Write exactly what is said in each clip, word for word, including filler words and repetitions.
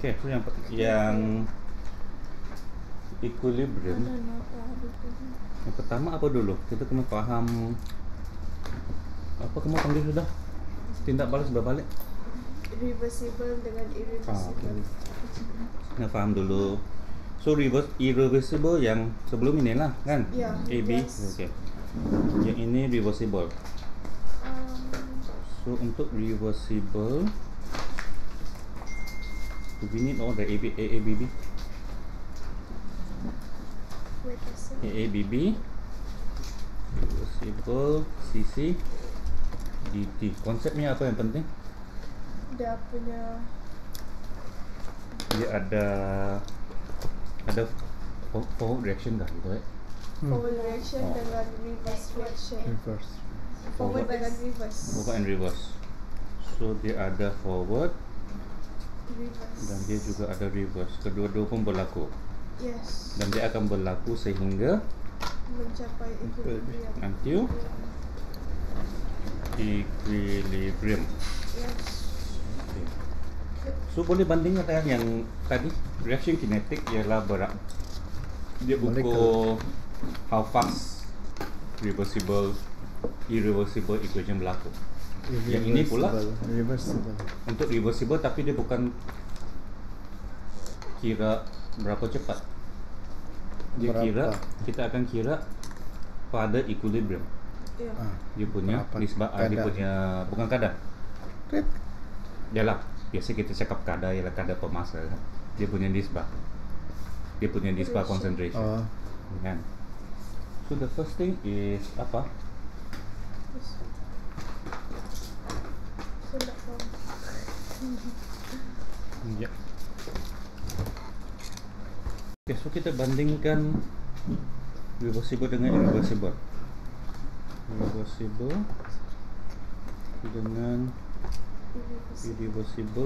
Okay, so yang yang equilibrium. Yang pertama apa dulu? Kita kena faham apa kamu panggil sudah? Tindak balas berbalik. Reversible dengan irreversible. Ah, okay. Nah, faham dulu. So reverse irreversible yang sebelum ini lah kan? Yeah, A B. yes. Okay. Yang ini reversible. Um, So untuk reversible, do we need all the A B A A B B? wait a second. A A B B, reversible, C C, D T. Konsepnya apa yang penting? Dia punya Dia ada ada forward reaction kah gitu eh? forward reaction Oh. dengan reverse reaction. Reverse. Forward dengan reverse. Forward and reverse. So dia ada forward Reverse. dan dia juga ada reverse. Kedua-dua pun berlaku. Yes. Dan dia akan berlaku sehingga Mencapai equilibrium. until equilibrium. Yes. Okay. So boleh bandingkan dengan yang tadi reaction kinetic ialah berat. Dia ukur how fast reversible irreversible equation berlaku. Yang ini pula reversible. untuk reversible tapi dia bukan kira berapa cepat. Dia Berapa? kira kita akan kira pada equilibrium. Yeah. Ah, Dia punya berapa nisbah ah, dia kadar? punya bukan kadar. Rip. Yalah, biasa kita cakap kadar ialah kadar per massa kan. Dia punya nisbah. Dia punya nisbah concentration. Oh, Kan. So the first thing is apa? Yes. So nak faham. Ya. Okay, so kita bandingkan reversible dengan irreversible. Reversible dengan Irreversible. irreversible.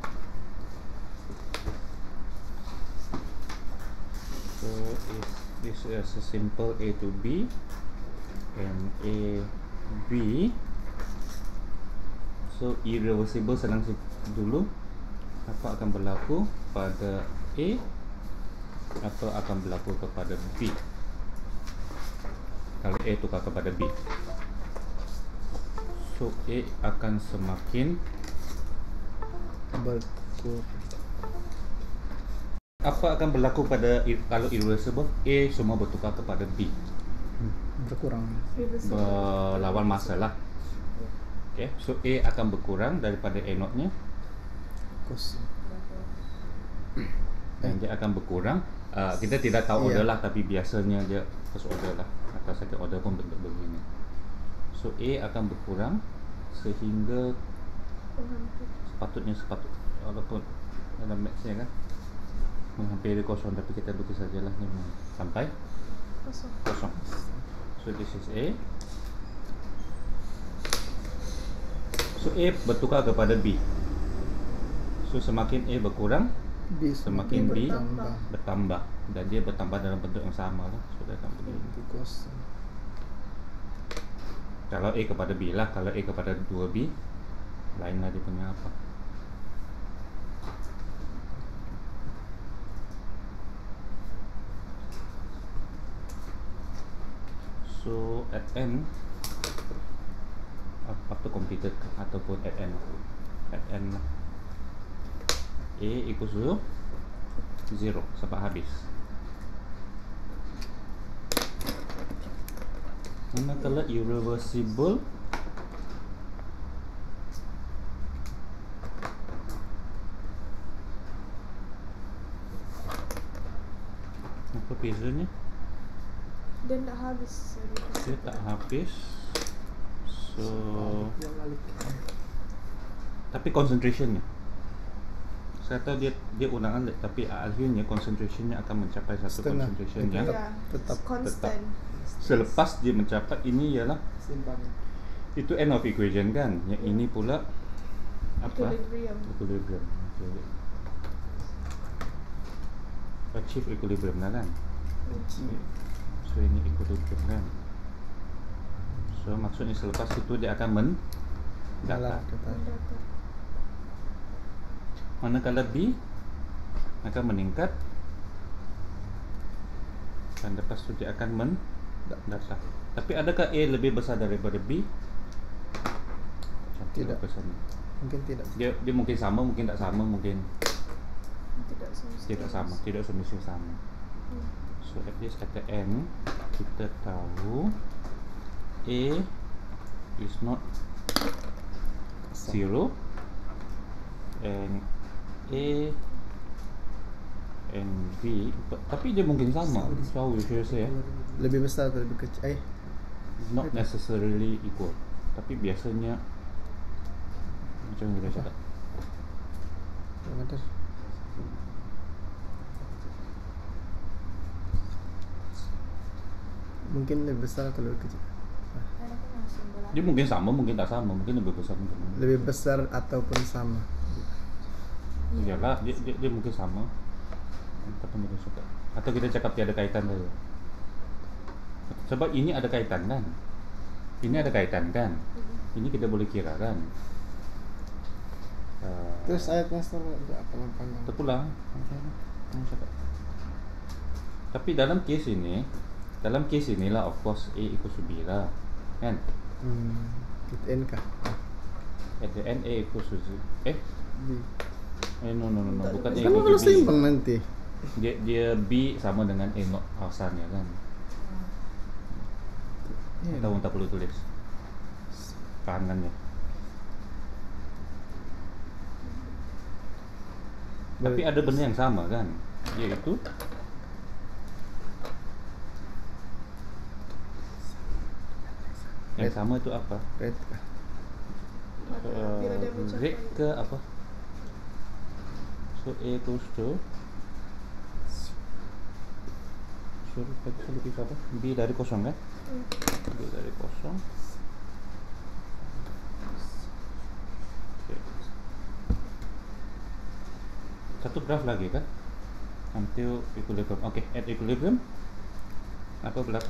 So if this is a simple A to B and A B, so irreversible senang si- dulu. Apa akan berlaku pada A? Apa akan berlaku kepada B? Kalau A tukar kepada B, so A akan semakin berkur. apa akan berlaku pada ir- kalau irreversible? A semua bertukar kepada B, Hmm, berkurang. Reversible. berlawan masa lah. Okay, so A akan berkurang daripada A naught nya Kos. dan dia akan berkurang. Uh, kita tidak tahu Iya. order lah, tapi biasanya dia first order lah atau second order pun bentuk begini. So A akan berkurang sehingga sepatutnya sepatut walaupun dalam mathsnya kan menghampiri kosong, tapi kita tulis sajalah ni sampai Kosong. kosong. So this is A. So A bertukar kepada B. So semakin A berkurang, B semakin B bertambah. bertambah, dan dia bertambah dalam bentuk yang sama lah. So dia akan begini. Itu kos. Kalau A kepada B lah, kalau A kepada dua B lain lah dia punya apa. So at N after completed ataupun at N at N A equals to zero sampai habis. Manakala irreversible apa bezanya? Dia tak habis. Dia tak habis. So tapi concentrationnya, saya tahu dia dia ulangan, tapi akhirnya concentrationnya akan mencapai satu Setengah. concentration Tetap. yang Ya. Tetap. Constant. selepas dia mencapai ini ialah Simpangan. itu end of equation kan. Yang ini pula apa? Equilibrium. Equilibrium. Okay. Achieve equilibrium lah kan. So ini equilibrium kan. So maksudnya selepas itu dia akan mendatar. Dalam kata. Mendatar. Manakala B akan meningkat dan lepas tu dia akan mendatar. Tapi adakah A lebih besar daripada B? Tidak. Besar. Mungkin tidak. Dia dia mungkin sama, mungkin tak sama, mungkin Tidak semestinya. tidak sama, tidak semestinya sama. Hmm. So at least at the end kita tahu A is not zero and A and B, tapi dia mungkin sama. So we should say Lebih besar atau lebih kecil? Eh, not necessarily equal, tapi biasanya macam mana kita cakap? yang ada. Mungkin lebih besar atau lebih kecil? Dia mungkin sama, mungkin tak sama, mungkin lebih besar, mungkin Lebih besar ataupun sama? iyalah dia, dia, dia mungkin sama, tapi kita suka. Atau kita cakap tiada kaitan saja. Sebab ini ada kaitan kan? Ini ada kaitan kan? Ini kita boleh kira kan? Uh, Terus ayatnya setelah apa yang panjang? terpulang. Tapi dalam kes ini, dalam kes inilah of course A equals to B lah, kan? Hmm, N kah? At the end A equals to Z. Eh? B. Eh no no no, no. bukan A Kan equals kalau to B. seimbang nanti. Dia dia B sama dengan A not asalnya kan? Iya. Atau tak perlu tulis kanannya. Tapi ada benda yang sama kan, yaitu yang sama itu apa? Red kah? Uh, Bila dia mencapai rate ke apa? So A equals to so tadi saya lupa apa? B dari kosong kan? Hmm. B dari kosong. Okay. Satu graf lagi kan? Until equilibrium. Oke, okay. At equilibrium apa berlaku?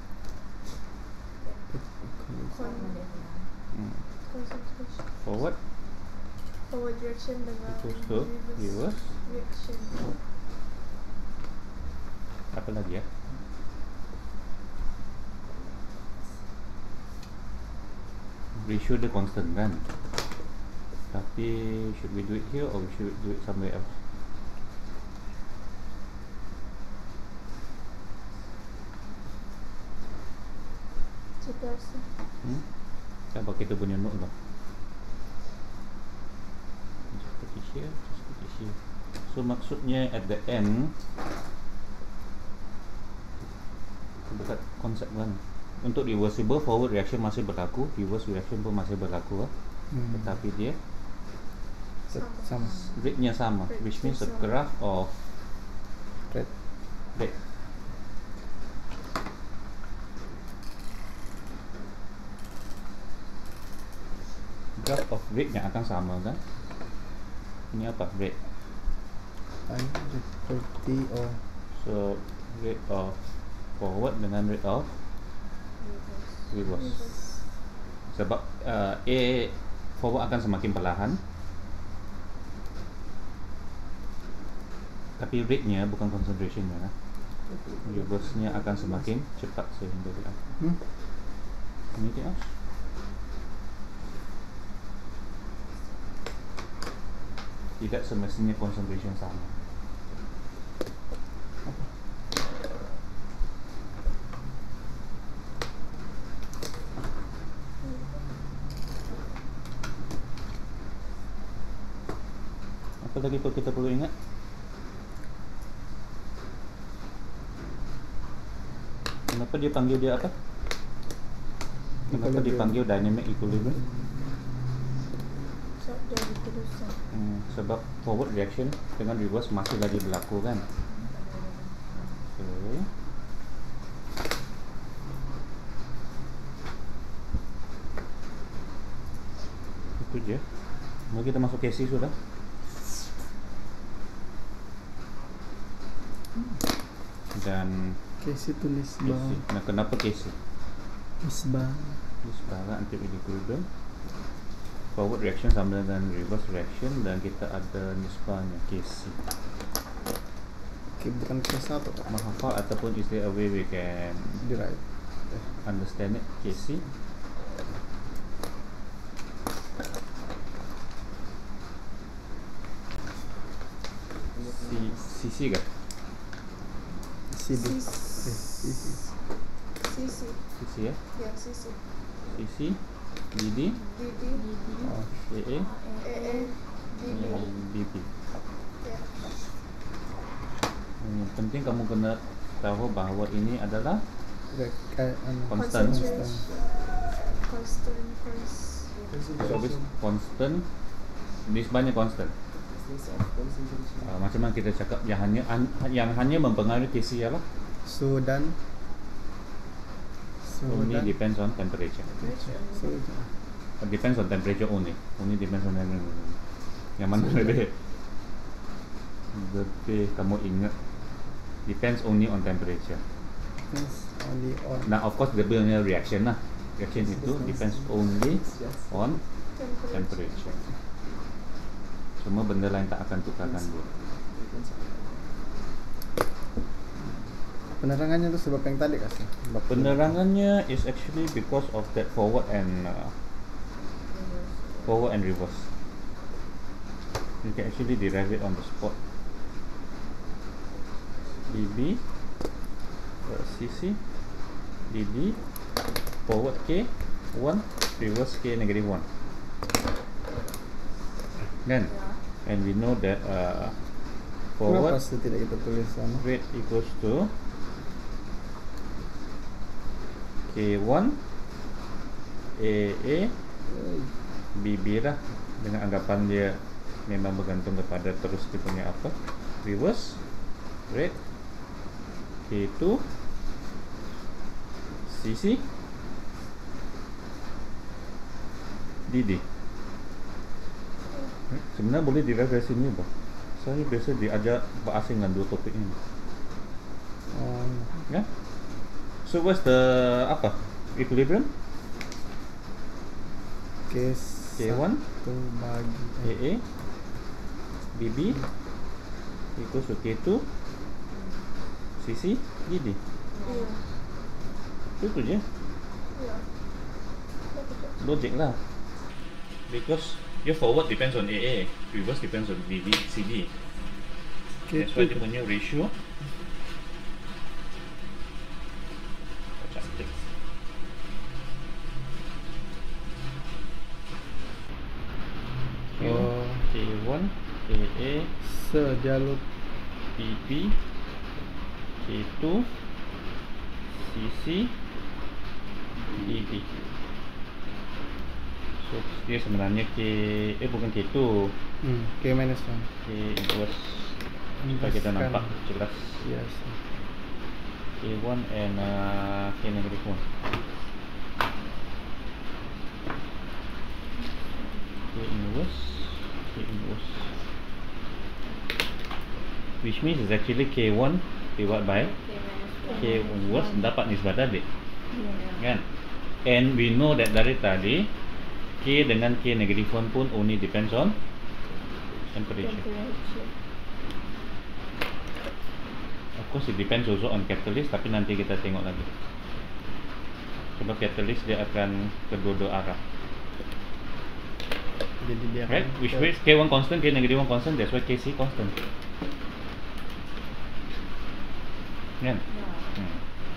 Con- Hmm. concentration. Forward Forward reaction dengan equals to reverse. reaction. Apa lagi ya? Ratio dia constant kan? Tapi should we do it here or we should do it somewhere else? Kita rasa Hmm? Coba kita punya note lah. Just put it here, just put it here. So maksudnya at the end, dekat konsep kan, untuk reversible forward reaction masih berlaku, reverse reaction pun masih berlaku lah. Hmm. Tetapi dia Sama. rate-nya sama, which means a graph of Red. rate. Graph of rate-nya akan sama kan? Ini apa? Rate. Hundred thirty or So rate of forward dengan rate of reverse. Sebab uh, A forward akan semakin perlahan, tapi rate-nya bukan concentration-nya. Reverse-nya akan semakin cepat sehingga dia. hmm? Anything else? Tidak semestinya concentration sama. Apa? Apa lagi perlu kita perlu ingat? Kenapa dia panggil dia apa? Kenapa Equilibrium. dipanggil dynamic equilibrium? so, dari kedusan. Hmm, sebab forward reaction dengan reverse masih lagi berlaku kan? Okay. Itu je. Mari kita masuk K C sudah. Dan Casey tulis K C. bang. Nah, kenapa K C? Isbang. Sekarang anti equilibrium. Forward reaction sama dengan reverse reaction dan kita ada nisbahnya K C. K bukan K satu Kak. Menghafal ataupun is there a way we can Derive. Eh, understand it? K C. C C C kah? C D. C- Eh, C C. C C. C C ya. Ya, C C. C C, D D, D D. Oh, A A, A A. D B. B B. Ya. Yang penting kamu kena tahu bahawa ini adalah rek, eh, anu, Constant. Concentration. Constant. Constant. so, habis constant, nisbahnya constant. Uh, macam mana kita cakap yang hanya an, yang hanya mempengaruhi K C ialah Suhu dan Suhu only dan depends on temperature. Suhu dan It depends on temperature only. Only depends on temperature. Yang mana lebih lebih kamu ingat depends only on temperature. depends only on Nah, of course dia punya reaction lah. Reaction itu depends only on temperature. Semua benda lain tak akan tukarkan dia. penerangannya itu sebab yang tadi kasih. Sebab Penerangannya is actually because of that forward and uh, forward and reverse. You can actually derive it on the spot. D B, uh, C C, D D, forward K one, reverse K negative one. Kan? And we know that uh, forward Kenapa sih tidak kita tulis sama? rate equals to K one A A B B lah, dengan anggapan dia memang bergantung kepada terus dia punya apa, reverse rate K two C C D D. Sebenarnya boleh derive dari sini, bah. Saya biasa diajar berasing dengan dua topik ini. Oh, Ya. So what's the apa? Equilibrium? K K one satu bagi A A B B equals to K two C C D D. Iya. Itu je. Iya. Logic lah. Because your forward depends on A A, reverse depends on D D, C D. K That's why two dia punya ratio cantik. Oh. K one A A sejalur B B K two C C D D. So dia sebenarnya K eh bukan K two, hmm, K minus one. K inverse supaya kita nampak jelas. Yes. K one and uh, K negative one. K inverse K inverse which means is actually K one divided by K inverse dapat nisbah tadi, kan? And we know that dari tadi K dengan K negative one pun only depends on temperature. Temperature. Of course it depends also on catalyst, tapi nanti kita tengok lagi. Sebab catalyst dia akan kedua-dua arah. Jadi dia Right? akan Which ke- means K one constant, K negative one constant, that's why K C constant. Kan? Hmm.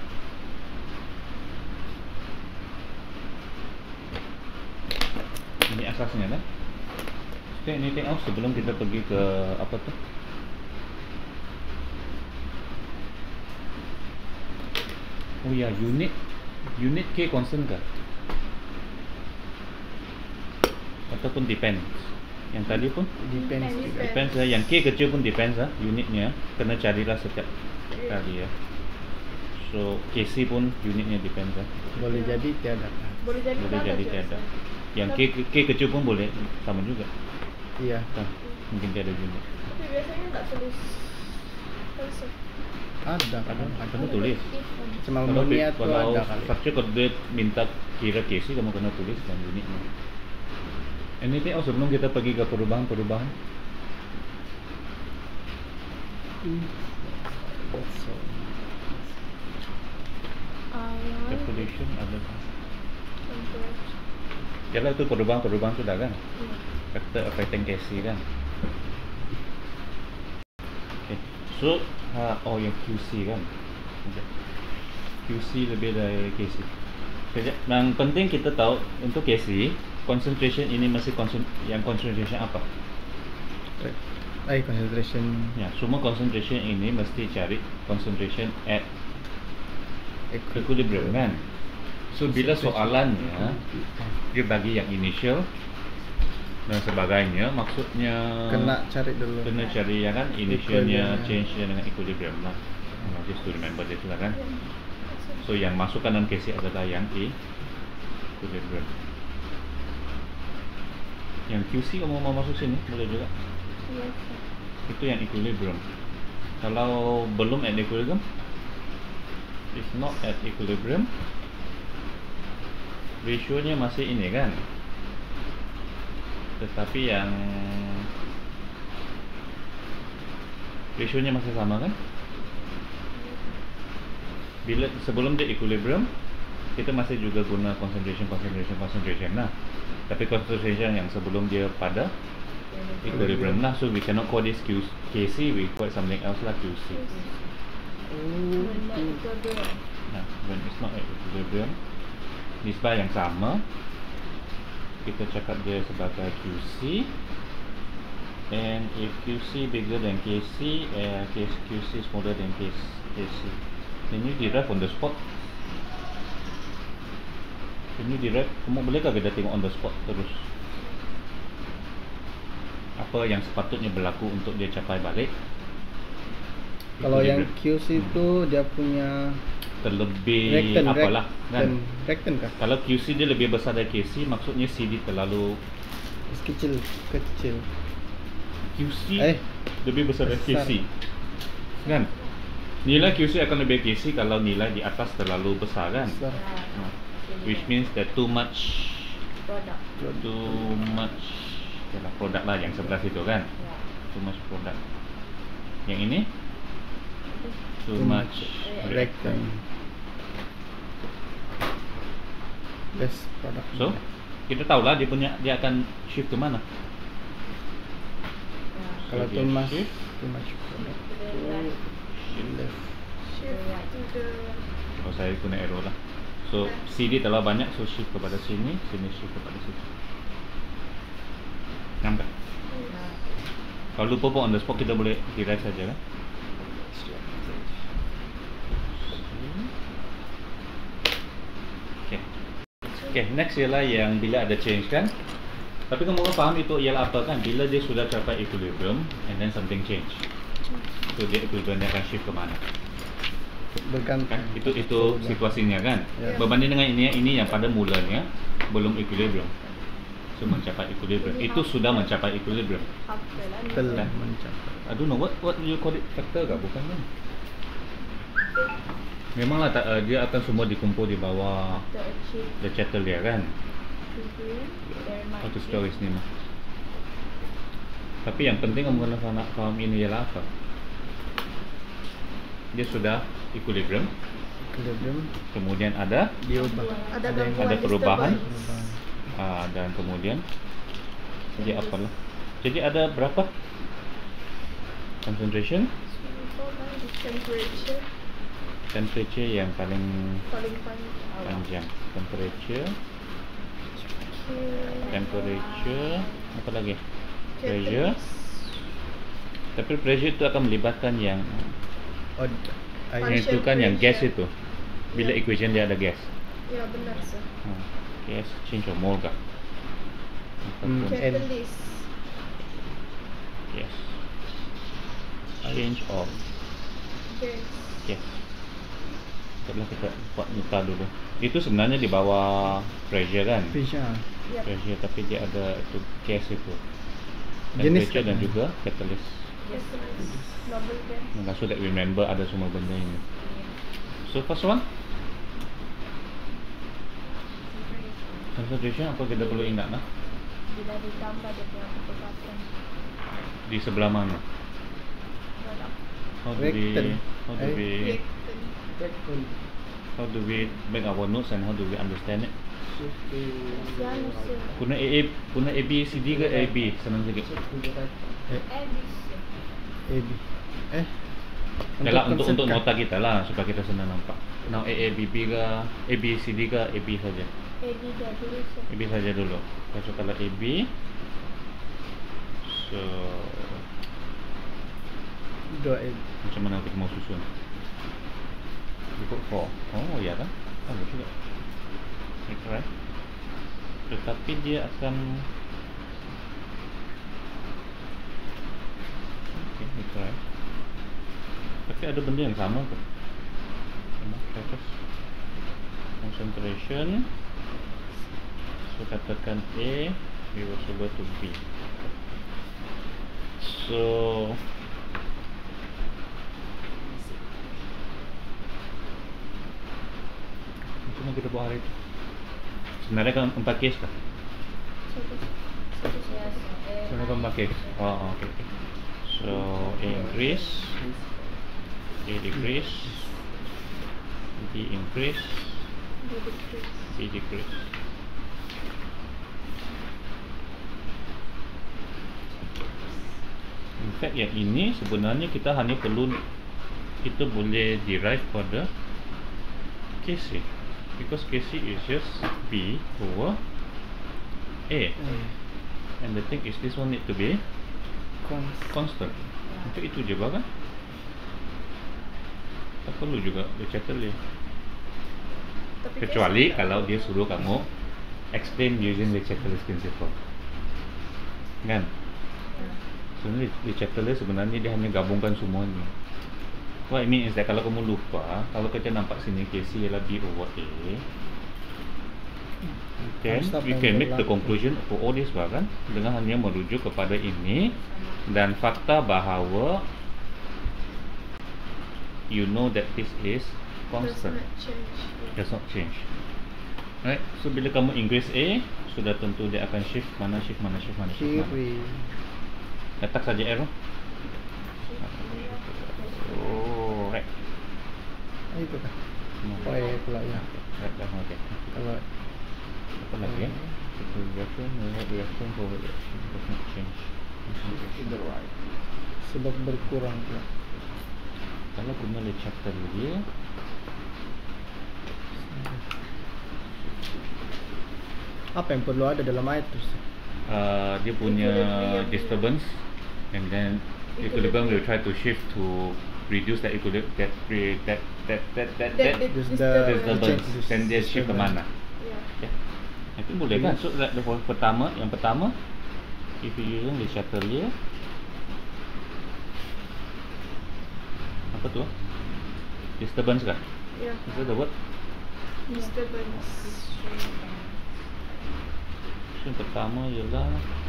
Ini asasnya kan? Is there anything else sebelum kita pergi ke apa tu? Oh ya, unit unit K constant kah? Ataupun depends? Yang tadi pun depends Depends. juga. depends lah. Yang K kecil pun depends lah unitnya. Kena carilah setiap kali ya. So K C pun unitnya depends lah. Boleh jadi tiada. Boleh jadi Boleh tak jadi ada tiada. je. Yang K, K kecil pun boleh sama juga. Iya. Kan? Mungkin tiada unit. Tapi biasanya tak tulis. Konsep. Ada kadang ada. Kamu tulis. Cuma Kalau, ammonia tuh kalau ada kali. structure kalau dia minta kira K C, kamu kena tulis dan unitnya. Anything else sebelum kita pergi ke perubahan-perubahan? So, Awal. Calculation ada. Temperature. Ya lah, itu perubahan-perubahan sudah kan. Iya. Factor affecting K C kan. Okay. So, ha, oh yang Q C kan. Sekejap. Q C lebih dari K C. Sekejap. Yang penting kita tahu untuk K C, concentration ini masih concent yang concentration apa? I concentration Ya, semua concentration ini mesti cari concentration at equilibrium kan. So bila soalannya dia bagi yang initial dan sebagainya, maksudnya kena cari dulu. kena cari ya kan initialnya, Equilibrium. change nya dengan equilibrium lah. Nah, just to remember this lah kan. So yang masukkan dalam K C adalah yang E equilibrium. Yang Q C kamu mau masuk sini boleh juga. Iya. Itu yang equilibrium. Kalau belum at equilibrium, it's not at equilibrium, ratio-nya masih ini kan. Tetapi yang ratio-nya masih sama kan. Bila sebelum dia equilibrium, kita masih juga guna concentration, concentration, concentration. Nah, tapi concentration yang sebelum dia pada equilibrium lah, so we cannot call this Q K C, we call it something else lah, Q C. When not equilibrium. Nah, when it's not at equilibrium, nisbah yang sama, kita cakap dia sebagai Q C. And if Q C bigger than K C, uh, Q C smaller than K C, can you derive on the spot? Can you derive? Kamu bolehkah kita tengok on the spot terus? Apa yang sepatutnya berlaku untuk dia capai balik? Kalau yang Equilibrium. Q C itu dia punya Terlebih rectan, apalah kan? rectan kah? Kalau Q C dia lebih besar dari K C, maksudnya C D terlalu Kecil, kecil. Q C Eh, lebih besar dari K besar. C kan? Nilai Q C akan lebih K C kalau nilai di atas terlalu besar kan? Besar. Nah, which means that too much Product. too much yalah, produk lah yang sebelah situ kan? Ya. Too much produk. Yang ini too, Too much much reactant. rectan. Best product. So kita tahulah dia punya dia akan shift ke mana? Ya. Kalau So, too dia much, shift too much product. Then Left. shift to the kalau saya guna arrow lah. So C D terlalu banyak, so shift kepada sini, sini shift kepada situ. Nampak? ya. Kalau lupa pun on the spot kita boleh derive saja kan? Okay. Okay, next ialah yang bila ada change kan. Tapi kamu orang faham itu ialah apa kan? Bila dia sudah capai equilibrium and then something change. So dia equilibrium dia akan shift ke mana? Bergantung. Kan? Itu itu situasinya kan? Ya. Berbanding dengan ini ini yang pada mulanya belum equilibrium. So mencapai equilibrium. Itu sudah mencapai equilibrium. After lah. Telah mencapai. I don't know what what you call it, factor kah? Bukan kan? Memanglah tak, uh, dia akan semua dikumpul di bawah To achieve the Chatelier kan? equilibrium, there might How to be spell his name. Tapi yang penting kamu kena faham, faham ini ialah apa? Dia sudah equilibrium, Equilibrium kemudian ada diubah. Ada yang gangguan ada perubahan. disturbance. perubahan. uh, dan kemudian jadi apalah? Jadi ada berapa? Concentration, So, now the temperature temperature yang paling paling panjang. panjang. Temperature, Okay. temperature, apa lagi? Pressure. Catalyst. Tapi pressure itu akan melibatkan yang Oh, yang air. itu kan yang gas pressure. itu. Bila Ya. equation dia ada gas. Ya benar sir. Hmm. Gas change of mole kah? Hmm. Ataupun N. Catalyst. yes. Change of Gas. gas. Setelah kita buat nota dulu. Itu sebenarnya di bawah pressure kan? Pressure. Ya. Pressure tapi dia ada itu gas itu. Jenis Temperature dan kan? juga catalyst. Catalyst. Noble gas. Nah, so that we remember ada semua benda ini. So first one, concentration apa kita perlu ingat lah? Bila ditambah dia punya kecepatan Di sebelah mana? produk. how do we Rectan. how do Eh? we Reactant. how do we make our notes and how do we understand it? Kasihan usia. Guna A A guna A B C D ke A B senang sikit. Eh, A B C. A B. Eh. Yalah, untuk konsep untuk kah? nota kita lah supaya kita senang nampak. Now A A B B ke A B C D ke A B saja. A B dah dulu sih. A B saja dulu. So kalau A B, so Dua A B. macam mana kita mau susun? You put four. Oh ya kan? Oh juga. That's right. Tetapi dia akan okay, that's right. Tapi ada benda yang sama ke? Sama focus, concentration. So katakan A, we will go to B. So macam mana kita buat hari itu? Sebenarnya kan empat case kah? Satu. Satu satu. Sebenarnya kan empat case. Oh, okay, okay. So A increase, A decrease, B increase, B decrease. B decrease. In fact yang ini sebenarnya kita hanya perlu, kita boleh derive pada K C, because K C is just B over A, Eh, and the thing is this one need to be Cons. constant. Untuk itu je bahkan tak perlu juga dia settle dia. Tapi Kecuali biasa kalau tak. dia suruh kamu explain using the Chatterley's principle, kan? Sebenarnya di Chatterley sebenarnya dia hanya gabungkan semuanya. What I mean is that kalau kamu lupa, kalau kita nampak sini K C ialah B over A, then Harus apa we yang can make the berlaku? conclusion for all this bahkan dengan hanya merujuk kepada ini dan fakta bahawa you know that this is Does constant, not change. Yeah. does not change. Right? So bila kamu increase A, sudah tentu dia akan shift mana shift mana shift mana shift mana. Kiri. Letak saja arrow. Oh, right. Ah, itu kah? No. Oh ya pula ya. Right, dah okay. Kalau Apa lagi ya? Itu reaction, reaction, forward reaction does not change. sebab berkurang pula. Kalau guna le chapter dia, Apa yang perlu ada dalam ayat tu? uh, dia punya Equilibrium. disturbance, and then equilibrium will try to shift to reduce that equilibrium, that re- that that that that, That- that that This disturbance. the- disturbance, Dis- then dia shift ke disturbance. mana? Yeah. Ya, itu boleh kan? So like the pertama, yang pertama, if you using the chatelier, apa tu? Disturbance kan? Yeah. Is that the word? Disturbance. So yang pertama ialah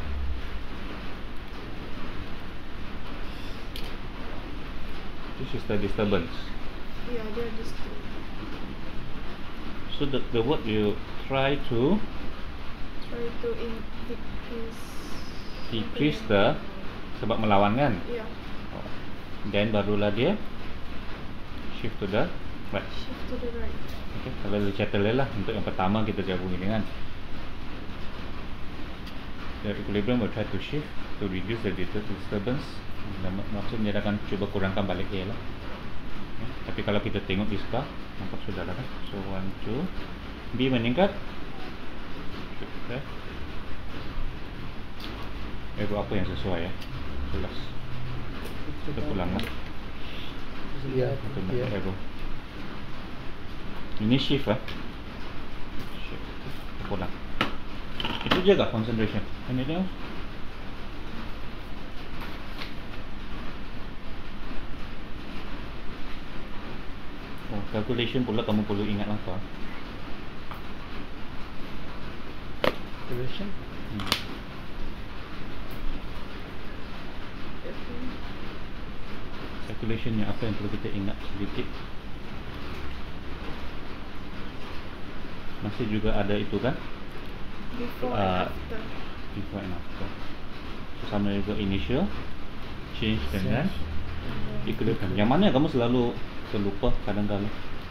this is the disturbance. Yeah, dia disturbance. So the, the word you try to Try to in decrease. decrease the, sebab melawan kan? Yeah. Then barulah dia shift to the right. Shift to the right. Okay, kalau dia chatelier lah untuk yang pertama kita gabung dengan the equilibrium will try to shift to reduce the disturbance. Mak- Maksudnya dia akan cuba kurangkan balik A lah. Okay. Tapi kalau kita tengok di skala, nampak sudah lah kan. So one, two, B meningkat. Okay. Arrow apa yang sesuai ya? Jelas. Kita pulang lah. Ya, Untuk ya. arrow. Ini shift ah. Shift. Kita pulang. Itu jaga concentration. Anything else? Oh, calculation pula kamu perlu ingat apa? Calculation. Hmm. Calculationnya apa yang perlu kita ingat sedikit? Masih juga ada itu kan? Before Uh, and after. Before and after. So, sama juga initial change dengan And then equilibrium. Yang mana kamu selalu terlupa kadang-kadang?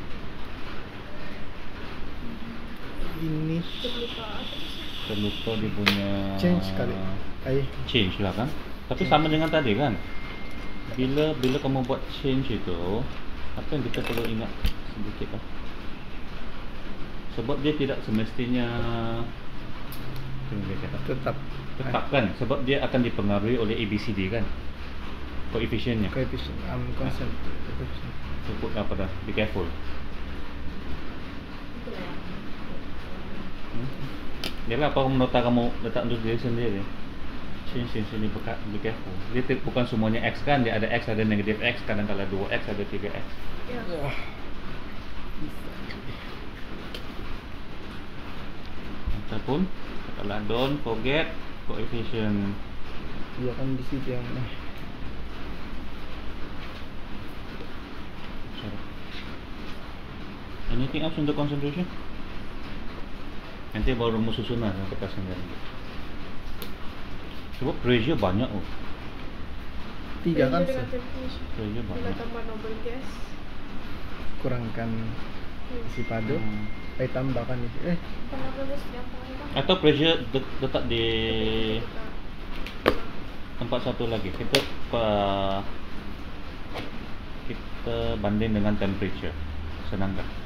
Ini Terlupa apa sih? Terlupa dia punya change kali. Air. change lah kan. Tapi Change. sama dengan tadi kan. Bila bila kamu buat change itu, apa yang kita perlu ingat sedikit lah. Sebab dia tidak semestinya macam mana dia cakap? Tetap. Tetap kan. Sebab dia akan dipengaruhi oleh A B C D kan. Koefisiennya. Coefficient. Um, constant. Coefficient. So put apa dah? Be careful. Hmm? Yalah, apa nota kamu letak untuk diri sendiri. Change sini sini bekat, be careful. Dia te- bukan semuanya X kan, dia ada X, ada negatif X, kadang-kadang dua X, ada tiga X. Ya. Wah. Ataupun kalau don't forget coefficient. Dia kan di situ yang eh. Sorry. Anything else untuk concentration? Nanti baru rumus susunan yang kita sendiri. Sebab pressure banyak oh. Tiga kan Dengan se- temperature. Pressure Bila banyak. tambah noble gas. kurangkan isi padu. Hmm. Eh tambahkan isi. Eh Apa noble gas yang apa? Atau pressure de- letak di tempat satu lagi. Kita uh, kita banding dengan temperature. Senang tak?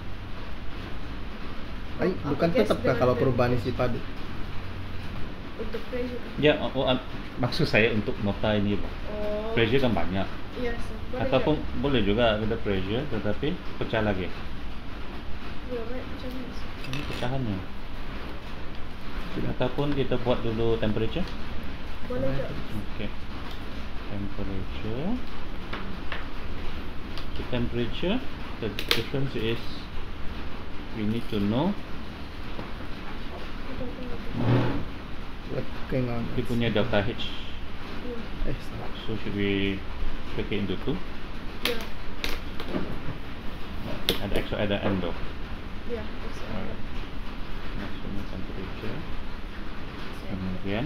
Ay, Apa bukan gas tetap kah dengan kalau perubahan temperature? isi padu? Untuk pressure. Ya, oh, oh, ah, maksud saya untuk nota ini, Pak. Oh. Pressure kan banyak. Iya, sir. Boleh Ataupun tak? boleh juga ada pressure tetapi pecah lagi. Ya, right, macam ni. Ini pecahannya. Ataupun kita buat dulu temperature. Boleh tak? Okay. Temperature. The temperature, the difference is we need to know What going on? dia punya delta H. Ya. Eh salah. So should we break it into two? Ya. Ada X ada N though. Ya. That's all. Alright. Maximum temperature. Kemudian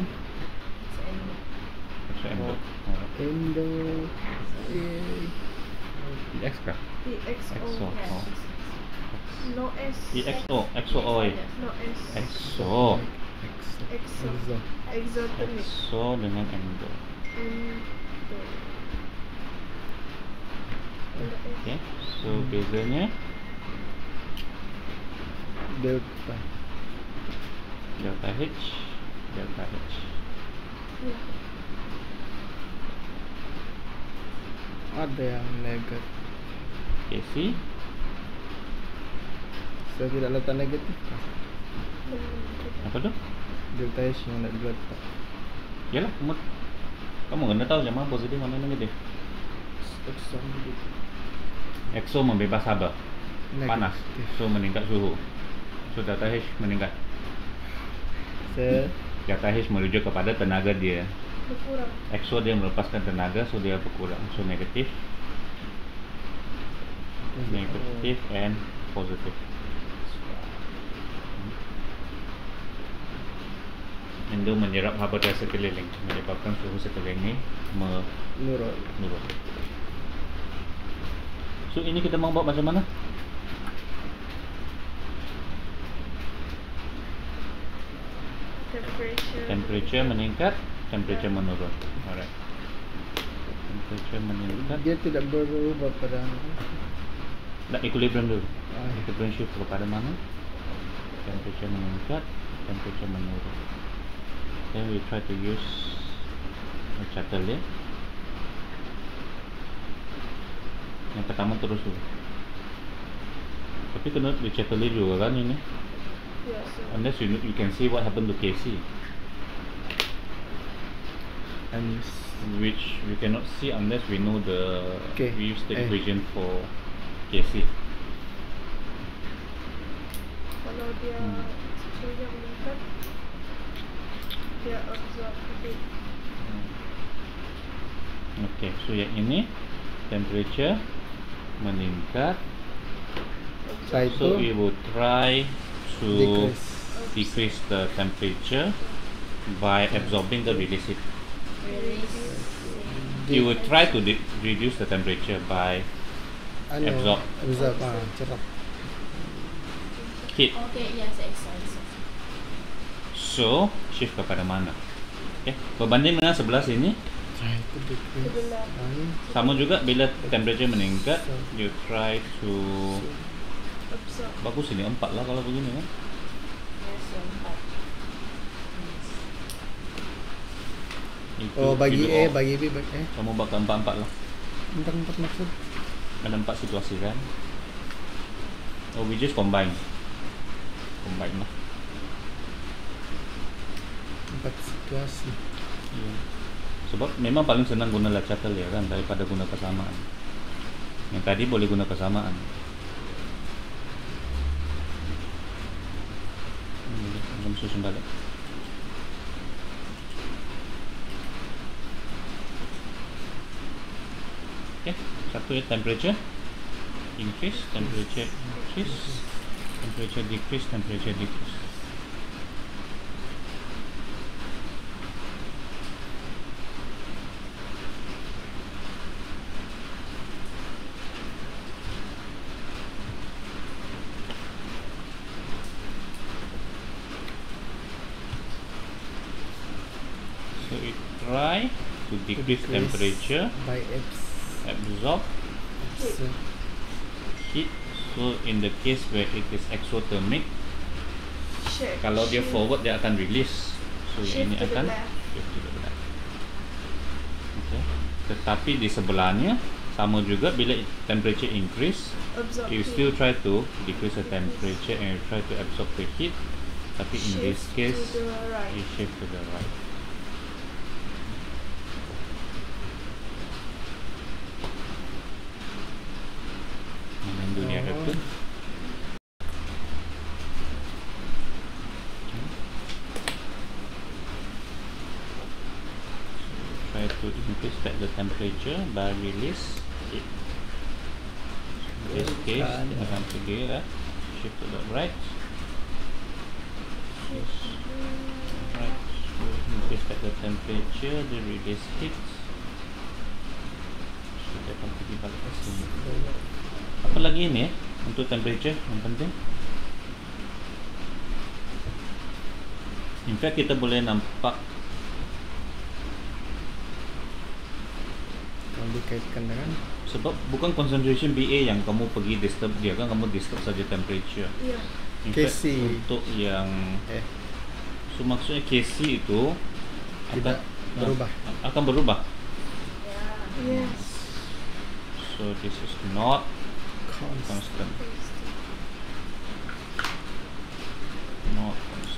X N though. Alright. Endo. Eh. X kah? E X O. X O. Oh. No S. E X O. X O O. No S. X O. Exo. Exo. Exo. Exotonic. X O dengan endo. Endo. Okay. So bezanya Delta. delta H, delta H. Ya. Ada yang negatif. K C. Saya tidak letak negatif kah? Apa tu? Delta H yang nak diletak. Yalah, kamu kamu kena tahu yang mana positif mana negatif. Exo negatif. Exo membebas haba, panas, so meningkat suhu. So delta H meningkat. Se Delta H merujuk kepada tenaga dia. Berkurang. Exo dia melepaskan tenaga, so dia berkurang. So negatif, negatif and positif. Endo menyerap haba dari sekeliling, menyebabkan suhu sekeliling ini menurun. Nurul. So ini kita mau buat macam mana? Temperature. Temperature meningkat, temperature menurun. Alright. Temperature meningkat. Dia tidak berubah pada Nak equilibrium dulu. Ah. Equilibrium shift kepada mana? Temperature meningkat, temperature menurun. Then we try to use a chatelaine. Yang pertama terus dulu. Tapi kena di chatelaine juga kan ini. Ya, sir. Unless you you can see what happened to K C, and which we cannot see unless we know the Okay. we use the Eh. equation for K C. Kalau dia Hmm. suhunya meningkat, dia absorb heat. Okay, so yang ini temperature meningkat. setelah itu So we will try to decrease. decrease the temperature by absorbing the release heat. Release. you would try to de- reduce the temperature by Anu, absorb. Absorb. Ah, cerap. heat. Okay, yes, excellent. So, shift kepada mana? Okay. Berbanding dengan sebelah sini, Try to decrease. Sebelah. Anu. sama juga bila temperature meningkat, you try to Absorb. bagus ini empat lah kalau begini kan. Yes, yang empat. Itu Oh, bagi kilo A, off. bagi B, bagi eh. Kamu bakal empat-empat lah. Empat-empat maksud. Ada empat situasi kan. Oh, we just combine. Combine lah. Empat situasi. Ya. Sebab memang paling senang guna Lachapelle ya kan daripada guna kesamaan. Yang tadi boleh guna kesamaan. Hmm, belum susun balik. Okay, satu ya temperature increase, temperature increase, temperature decrease, temperature decrease. So we try to decrease temperature, by X. absorb So, heat. So in the case where it is exothermic, Shift. kalau dia Shift. forward dia akan release. So Shift ini to the akan left. shift to the left. Okay. Tetapi di sebelahnya sama juga bila temperature increase, Absorb. you heat. still try to decrease the temperature and you try to absorb the heat. Tapi in this Shift case, to the right. you shift to the right. Main dunia Oh. itu. Try to increase back the temperature by release heat. In this case, Kan. dia akan pergi lah. Shift to the right. Yes. Right. So increase back the temperature, the release heat. So dia akan pergi balik ke sini. Apa lagi ini eh? Untuk temperature yang penting. In fact kita boleh nampak kalau dikaitkan dengan sebab bukan concentration B A yang kamu pergi disturb dia kan, kamu disturb saja temperature. Iya. In K fact, C. untuk yang eh so maksudnya K C itu Tidak akan, berubah. uh, akan berubah. Yeah. Yes. So this is not constant. constant. Not constant.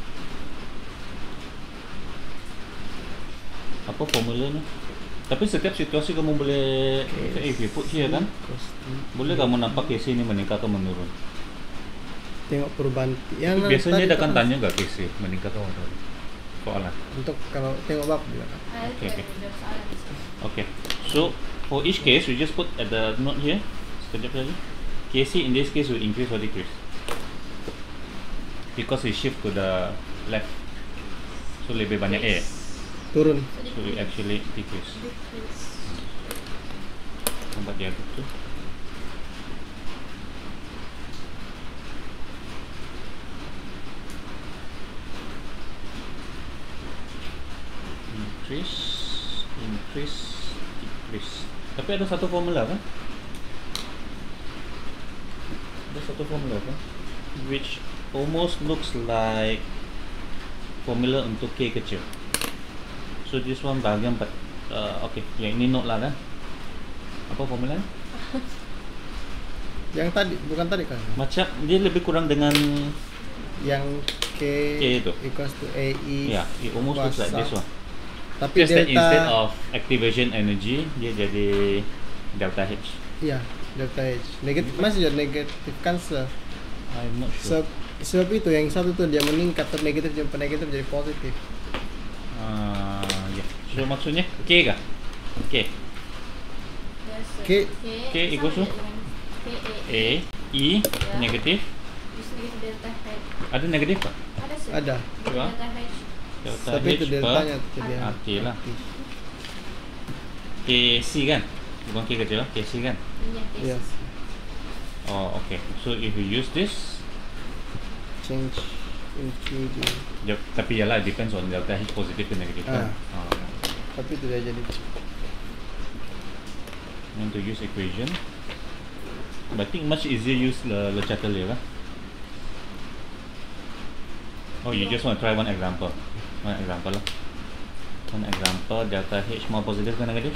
Apa formulanya? Tapi setiap situasi kamu boleh eh, if you put here kan, boleh kamu nampak K C ini meningkat atau menurun. Tengok perubahan yang Biasanya tadi dia akan tu- tanya nggak K C meningkat atau menurun? Soalan. untuk kalau tengok bab juga kan. I Okay, okay. ada soalan di sini. Okay. So for each case, we just put at the note here. Sekejap lagi. K C in this case will increase or decrease because we shift to the left. So lebih banyak air. Turun. So we actually decrease. Decrease. Nampak dia gitu. Increase, increase, decrease. Tapi ada satu formula kan? Ada satu formula kan? Which almost looks like formula untuk K kecil. So this one bahagian empat. Uh, okay, yang ini note lah kan? Apa formula? Yang tadi bukan tadi kan. Macam dia lebih kurang dengan Yang K, K itu. equals to A E. yeah, it almost looks like this one. Tapi Just that delta instead of activation energy, dia jadi delta H. iya, delta H. Negatif masih jadi negatif cancel. I'm not Sebab sure. sebab itu yang satu tuh dia meningkat ter negatif jadi negatif jadi positif. Uh, yeah. So maksudnya K kah? K. Yes, sir. K- K equals to? sama dengan K A A, E, negatif. Di sini delta H. Ada negatif kah? Ada sir. Ada. Coba. Delta H. Delta Tapi itu H deltanya per tuh dia. R T lah. aktif. K C kan? Bukan K kecil, K C kan? Ini yang Yes. Oh, okay. So if you use this, Change into the. ya, tapi yalah depends on delta H positif dan negatif kan. Ah. Oh. Tapi tidak jadi. And to use equation, but I think much easier use the Le Chatelier lah. Oh, you just want to try one example. One example lah. One example, delta H more positive ke negatif?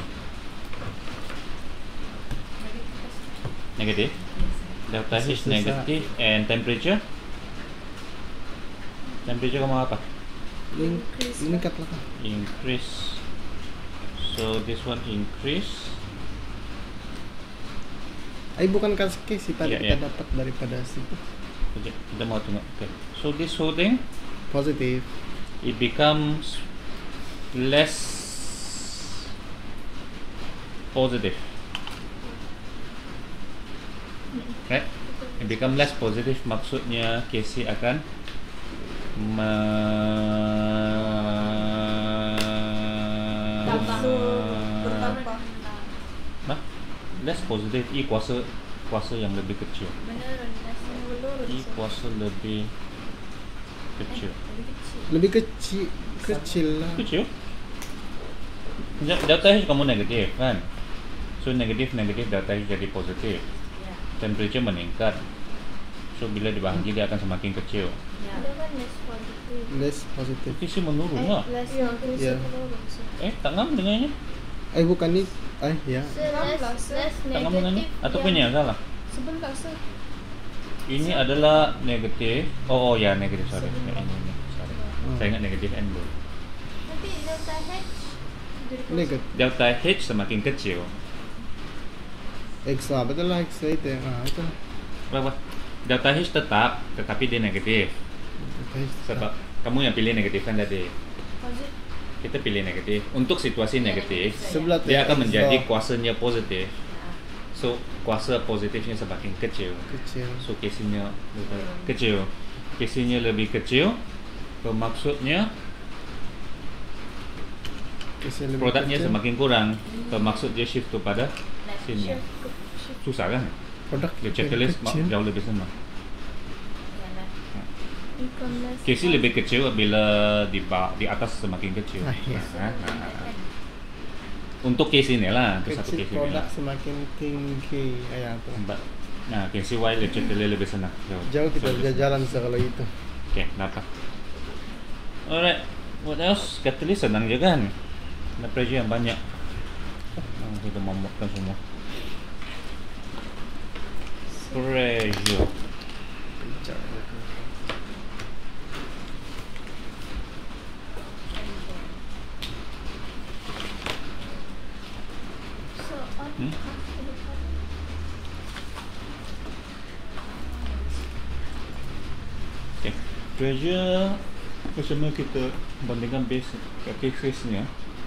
Negatif. Delta H Susah. negatif and temperature. Temperature kamu apa? Ling- Increase. Meningkat lah kan. Increase. So this one increase. Ay, bukan kas case sih tadi Iya, kita iya. dapat daripada situ. Sekejap, kita mau tengok. Okay. So this whole thing, Positif. it becomes less positive. Right? It become less positive, maksudnya K C akan me Tambah. Bertambah. Nah, less positive, I kuasa kuasa yang lebih kecil. Menurun rasa Menurun. I kuasa lebih kecil. lebih kecil. Lebih kecil kecil lah. Kecil. Ja- Delta H kamu negatif kan? So negatif negatif delta H jadi positif. Ya. Temperature meningkat. So bila dibahagi dia akan semakin kecil. Ya. Dia kan less positive. Less positif. K C menurun Eh, lah. less yeah, increase Yeah. menurun. So, Eh, tak ngam dengannya? Ay, bukan ni. Ay, ya. So less, less Tak ngam dengannya? negatif. Ataupun yang salah? sebelah so. Ini adalah negatif. Oh, oh ya negatif, sorry. Ya, ini, ini. Sorry. Hmm. Saya ingat negatif N dulu. Nanti delta H jadi positif. Negatif. Delta H semakin kecil. X lah, betul lah X lah itu. Ah, itu. Berapa? Delta H tetap, tetapi dia negatif. Okay. Sebab kamu yang pilih negatif kan tadi. Positif. Kita pilih negatif. Untuk situasi negatif, Sebelah tu dia akan X menjadi lah. kuasanya positif. Ya. So, kuasa positifnya semakin kecil. Kecil. So, K C-nya lebih kecil. K C-nya lebih kecil. Bermaksudnya Kecil lebih produknya kecil. semakin kurang. Bermaksud dia shift kepada sini. Shift ke shift. Susah kan? Produk Dia lebih checklist kecil. jauh lebih senang. Yalah. Become less K C lebih kecil bila di ba- di atas semakin kecil. Ah, ya. Nah, nah, nah. Untuk K C ni lah, itu satu K Kecil C ni produk lah. semakin tinggi. Ayah tu. But, nah, K C Y lecet lebih senang. Jauh kita So, bisa jalan se kalau itu. Okay, dapat. Alright, what else? Catalyst senang je kan? Ada pressure yang banyak. Oh, kita membuatkan semua. Pressure. So on Hmm? Okay. Pressure macam mana kita bandingkan base case-nya?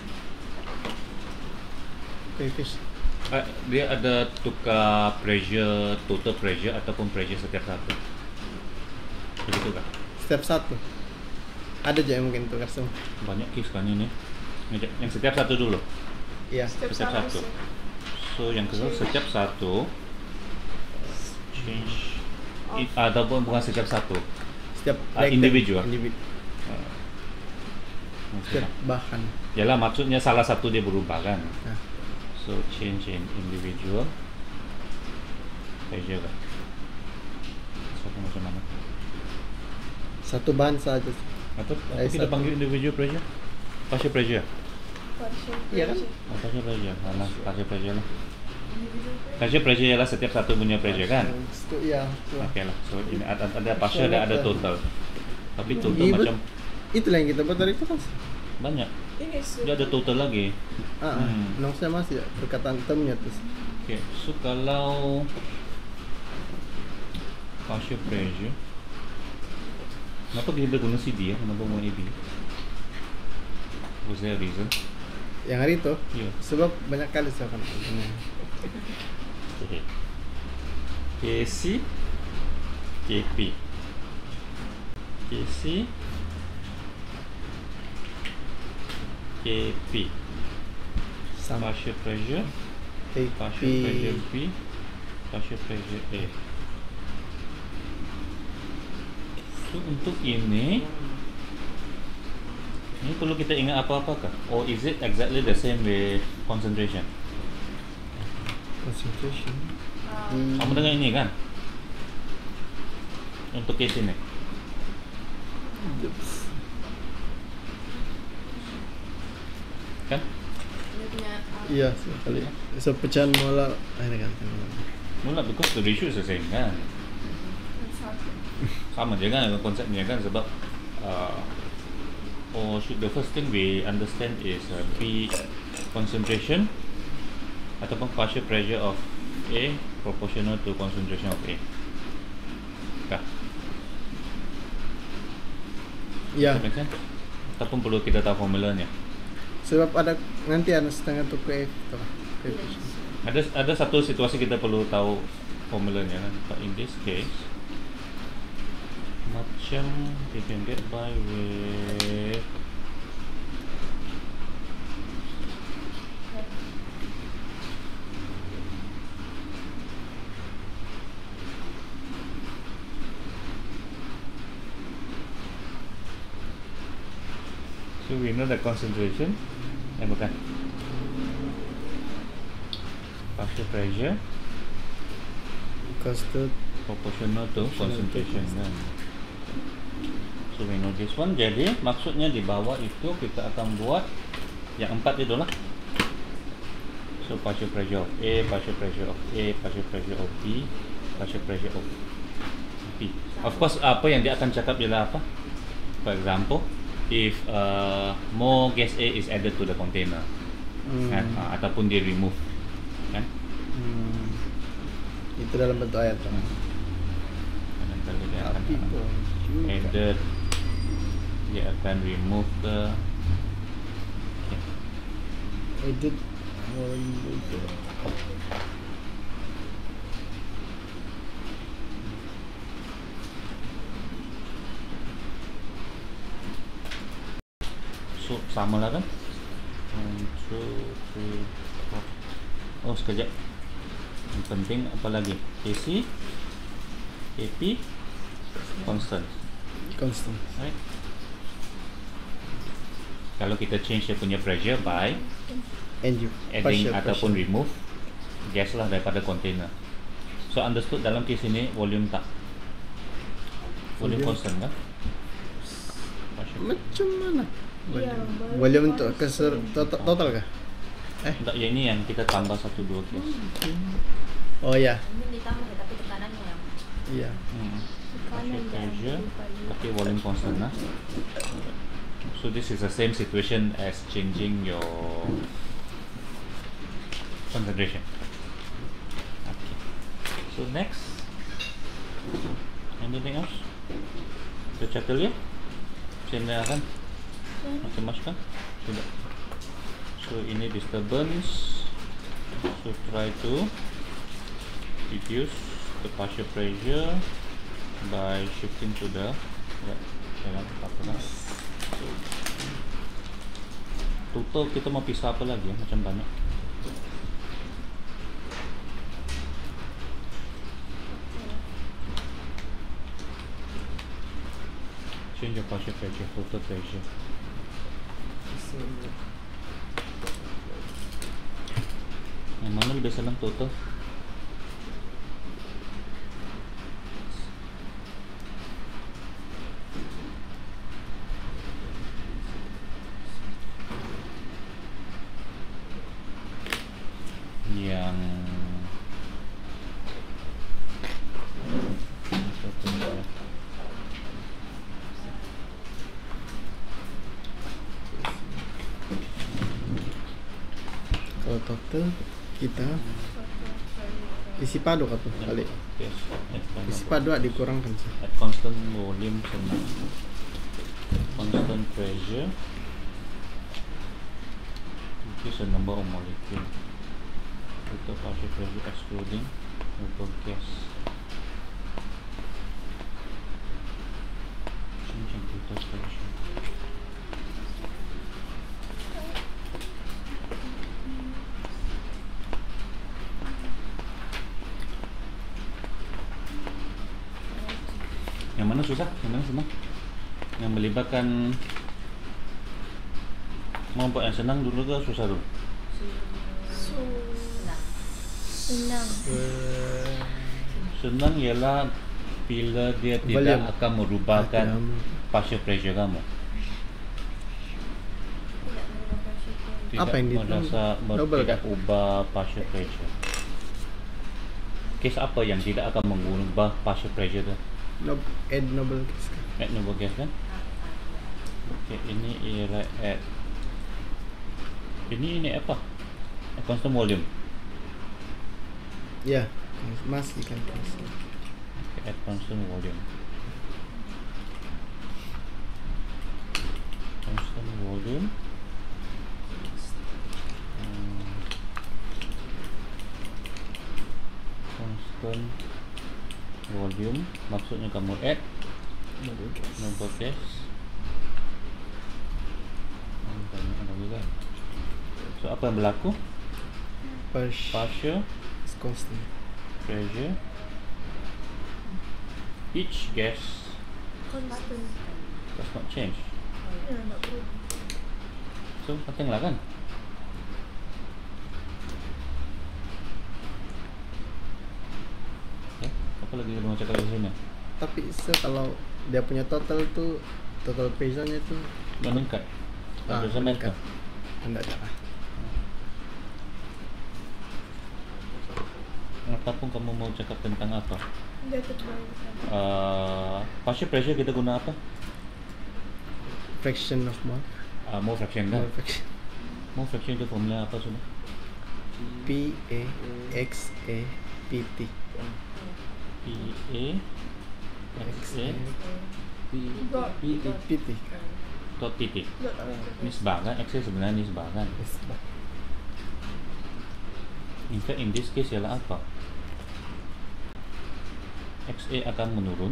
Okay, fish. Uh, dia ada tukar pressure, total pressure ataupun pressure setiap satu. Begitu kan? Step satu. Ada je yang mungkin tukar semua. Banyak case kan ini. Yang yang setiap satu dulu. Iya. step Setiap sama satu. so. So yang kedua setiap satu change Of. it, ataupun bukan setiap satu. Setiap Ah, item, individual. individu. Uh, Setiap bahan. Yalah maksudnya salah satu dia berubah kan. Nah, So change in individual pressure kan. Satu macam mana? satu bahan saja. Atau, atau Eh, kita satu. panggil individual pressure? Partial pressure? Partial Iya kan? pressure. Oh, partial pressure. Alah, partial pressure lah. Partial pressure ialah setiap satu punya pressure kan? Itu ya. itulah. Okey lah. So ini ada, ada partial dan ada total. Tapi total Iya, macam Itulah yang kita buat dari itu kan. banyak. Ini so. Dia ada total lagi. Ah, Hmm. hmm. Nong masih perkataan termnya tuh. Okay, so kalau partial pressure, kenapa kita guna C D ya? Kenapa mau A B? Was there a reason? Yang hari itu Yeah. sebab banyak kali saya kan. Okay. K C, K P, K C, K P. Sama. partial pressure, A partial pressure P. B, partial pressure A. So untuk ini, ini perlu kita ingat apa-apakah? Or is it exactly the same with concentration? Concentration. Ah, Hmm. Kamu dengar ini kan? Untuk case ini. Oops. Kan? dia punya ah, Iya, sekali. So pecahan molar. Ah, ini kan. No lah, because the ratio is the same kan? Satu. Sama je kan konsepnya kan, sebab uh, or should the first thing we understand is uh, B concentration ataupun partial pressure of A proportional to concentration of A. Kah? Ya, Does that make sense? Ataupun perlu kita tahu formulanya. sebab ada nanti ada setengah tu ke tu. Coefficient. Ada ada satu situasi kita perlu tahu formulanya kan. But in this case, macam we can get by with so we know the concentration, eh bukan, partial pressure Constant. proportional to concentration kan. So we know this one. Jadi maksudnya di bawah itu kita akan buat yang empat itu lah. So partial pressure of A, partial pressure of A, partial pressure of B, partial pressure of B. Of course apa yang dia akan cakap ialah apa? For example, if uh, more gas A is added to the container, Hmm. kan? Uh, ataupun dia remove, kan? Hmm. Itu dalam bentuk ayat tu. Dan kalau dia akan Tapi pun juga. added, dia akan remove ke okay. Edit. Oh, itu. So sama lah kan. One, two, three, four. Oh sekejap. Yang penting apa lagi? K C, K P, constant, Constant. right? Kalau kita change dia punya pressure by And you. adding partial ataupun pressure. remove gas lah daripada container. So understood dalam case ini volume tak? Volume, Volume. constant kan? Partial. Macam mana? Ya, Volume, volume volume untuk constant. keser total, total kah? Eh? Tak, yang ini yang kita tambah satu dua case. Oh ya. ini ditambah ya, tapi tekanannya yang Iya. Hmm. Tekanan Partial dan pressure, kali. tapi volume constant lah. So this is the same situation as changing your concentration. Okay. So next, anything else? Kita cakap ya. Sini akan macam-macam kan? Sudah. So ini disturbance. So try to reduce the partial pressure by shifting to the ya, jangan apa lah. So, total kita mau pisah apa lagi ya? Macam banyak. Change your partial pressure, total pressure. Yang mana lebih senang total? Yang Kalau total kita isi padu kah tu balik. Yes, at con- Isi padu ah dikurangkan sih. at constant volume senang. Constant pressure. This is the number of molecule. Total partial pressure excluding total gas. Changing total pressure. Yang mana susah? Yang mana senang? Yang melibatkan mau buat yang senang dulu ke susah dulu? So, Senang. senang. Uh, Senang ialah bila dia tidak Volume. akan merubahkan Tidak. partial pressure kamu. Tidak merubah syukur. Tidak Apa yang di- merasa ber- double tidak kan? ubah partial pressure. Kes apa yang tidak akan mengubah partial pressure tu? no, add noble case kan? Add noble gas kan? Okay, ini ialah add. Ini ini apa? A constant volume. Ya, masih kan case. Okay, add constant volume. Constant volume. Hmm. Constant volume maksudnya kamu add Noble case. noble gas. Hmm, banyak lagi kan. So apa yang berlaku? Push Partial is constant. pressure. Each gas Constant. does not change. Ya, nak berubah. So penting lah kan? Okay. Apa lagi kita mau cakap di sini? Tapi so, kalau dia punya total tu total pressure-nya tu Meningkat. Ah, Ada meningkat. meningkat. anda tak lah. Ataupun kamu mau cakap tentang apa? Dia terbaik. Uh, partial pressure kita guna apa? Fraction of mole. Uh, mole fraction kan? Mole fraction. Mole fraction itu formula apa sudah? P A X A P T. P A X A Dot. P T. dot P T. Dot. Nisbah kan? X A sebenarnya nisbah kan? Yes, bah. In fact, in this case ialah apa? X A akan menurun.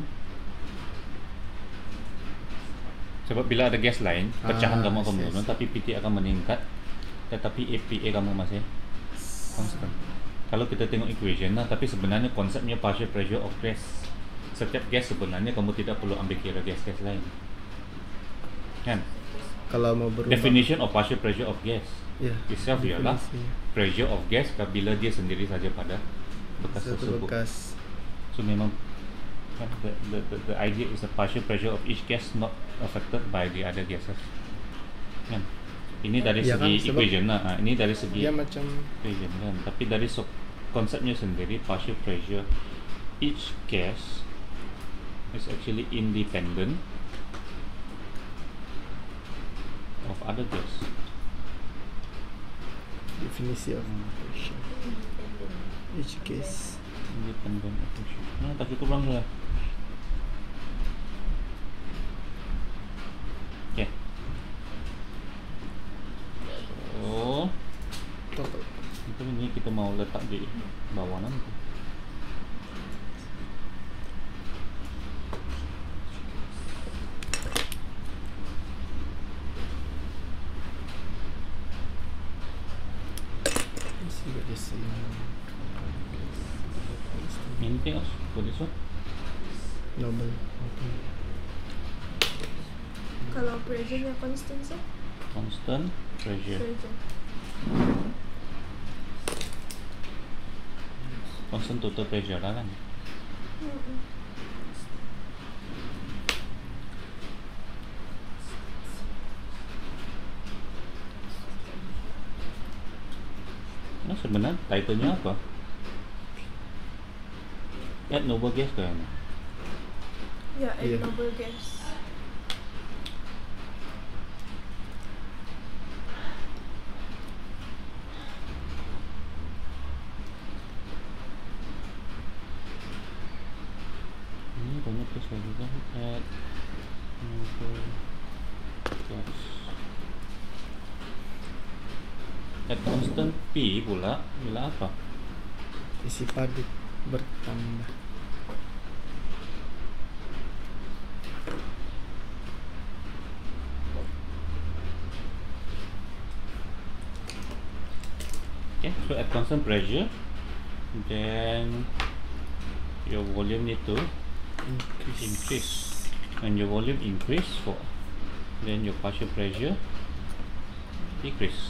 Sebab bila ada gas lain, pecahan Ah, kamu akan yes, menurun, yes. tapi P T akan meningkat. Tetapi A P A kamu masih constant. Kalau kita tengok equation lah, tapi sebenarnya konsepnya partial pressure of gas. Setiap gas sebenarnya kamu tidak perlu ambil kira gas-gas lain. Kan? Kalau mau berubah. Definition of partial pressure of gas Ya. itself ialah definisi. pressure of gas bila dia sendiri saja pada bekas Satu tersebut. bekas. So memang kan, the, the, the, the idea is the partial pressure of each gas not affected by the other gases. Kan? Ini dari Ya kan, segi sebab equation lah. Ha, ini dari segi Dia macam equation kan. Tapi dari so, konsepnya sendiri partial pressure each gas is actually independent of other gas. definisi of Hmm. pressure. Each case. Independent of pressure. Nah, tak cukup bang sudah. Okay. So, Total. itu ini kita mau letak di bawah nanti. Let's see what they say. Anything else for this one? Noble. Okay. Kalau pressure-nya constant sah? Constant pressure. Pressure. Constant total pressure lah kan. Mm-mm. Nah, sebenarnya title-nya apa? Add noble gas kayaknya. Ya, Iya. add noble gas. Ini banyak gas lagi kan. Add noble gas. Add constant P pula bila apa? Isi padu bertambah. Okay, so at constant pressure, then your volume need to Increase. increase. When your volume increase, for then your partial pressure decrease.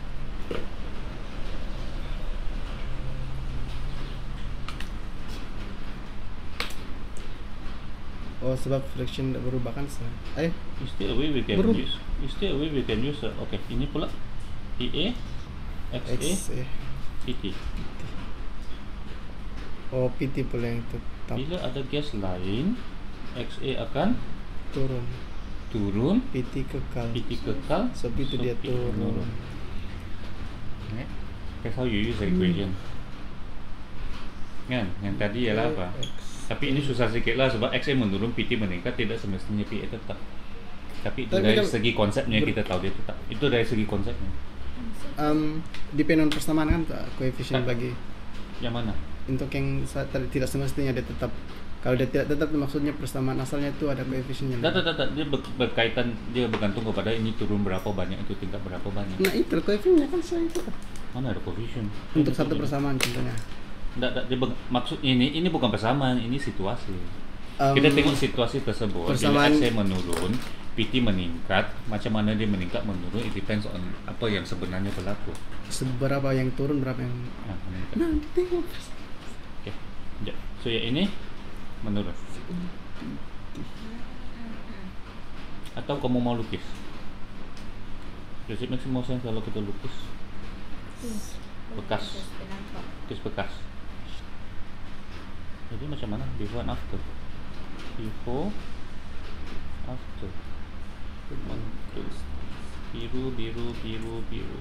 Oh, sebab friction tidak berubah kan? Sel? Eh, Is there a way we can Berub- use? Is there a way we can use? Uh, okay, ini pula P A, X A, X A. P T. Oh, P T pula yang tetap Bila ada gas lain, X A akan turun. turun, P T kekal. P T kekal, So P T dia P turun. menurun. Okay. That's how you use the Hmm. equation. Kan? Yang tadi ialah apa? X. Tapi ini susah sikit lah sebab X A menurun, P T meningkat, tidak semestinya P A tetap. Tapi itu Tapi dari kan segi konsepnya ber- kita tahu dia tetap. Itu dari segi konsepnya. Um, depend on persamaan kan tak? Koefisien Tak. bagi Yang mana? untuk yang sa- tadi tidak semestinya dia tetap. Kalau dia tidak tetap maksudnya persamaan asalnya itu ada koefisiennya. Tak, tak, tak, tak. Dia ber- berkaitan, dia bergantung kepada ini turun berapa banyak, itu tingkat berapa banyak. Nah itu koefisiennya kan saya itu. Mana ada coefficient? Untuk satu Ini. persamaan contohnya. Tak, tak, dia ber- maksud ini ini bukan persamaan, ini situasi. Um, Kita tengok situasi tersebut. persamaan- Bila X A menurun, P T meningkat, macam mana dia meningkat menurun, it depends on apa yang sebenarnya berlaku. Seberapa yang turun, berapa yang Nah, meningkat. nah tengok. Okay. Sekejap. So yang ini menurun. Atau kamu mau lukis? Does it make more sense kalau kita lukis? Bekas. Terus dia nampak. Lukis bekas. Jadi macam mana? Before and after. Before, after. One, two. Biru, biru, biru, biru.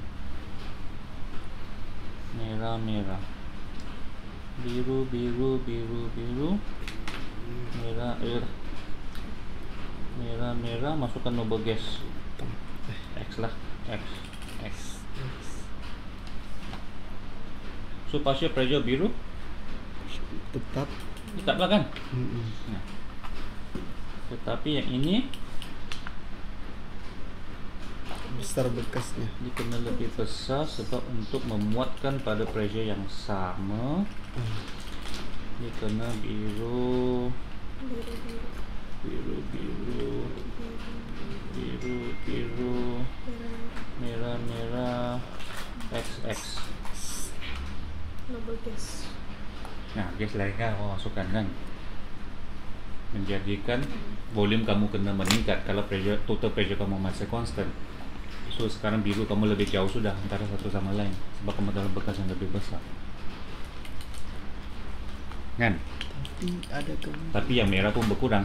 Merah, merah. Biru, biru, biru, biru. Merah, eh. Merah, merah. Masukkan noble gas. X lah. X. X. So partial pressure biru Tetap. tetaplah kan? Mm-mm. Nah. Tetapi yang ini Besar bekasnya. dia kena lebih besar sebab untuk memuatkan pada pressure yang sama dia kena biru Biru-biru. biru biru biru biru Merah. merah merah X X. Noble gas. Nah, gas lain kan kamu masukkan kan, menjadikan volume kamu kena meningkat kalau pressure total pressure kamu masih constant. So sekarang biru kamu lebih jauh sudah antara satu sama lain sebab kamu dalam bekas yang lebih besar kan. Tapi ada ke Tapi yang merah pun berkurang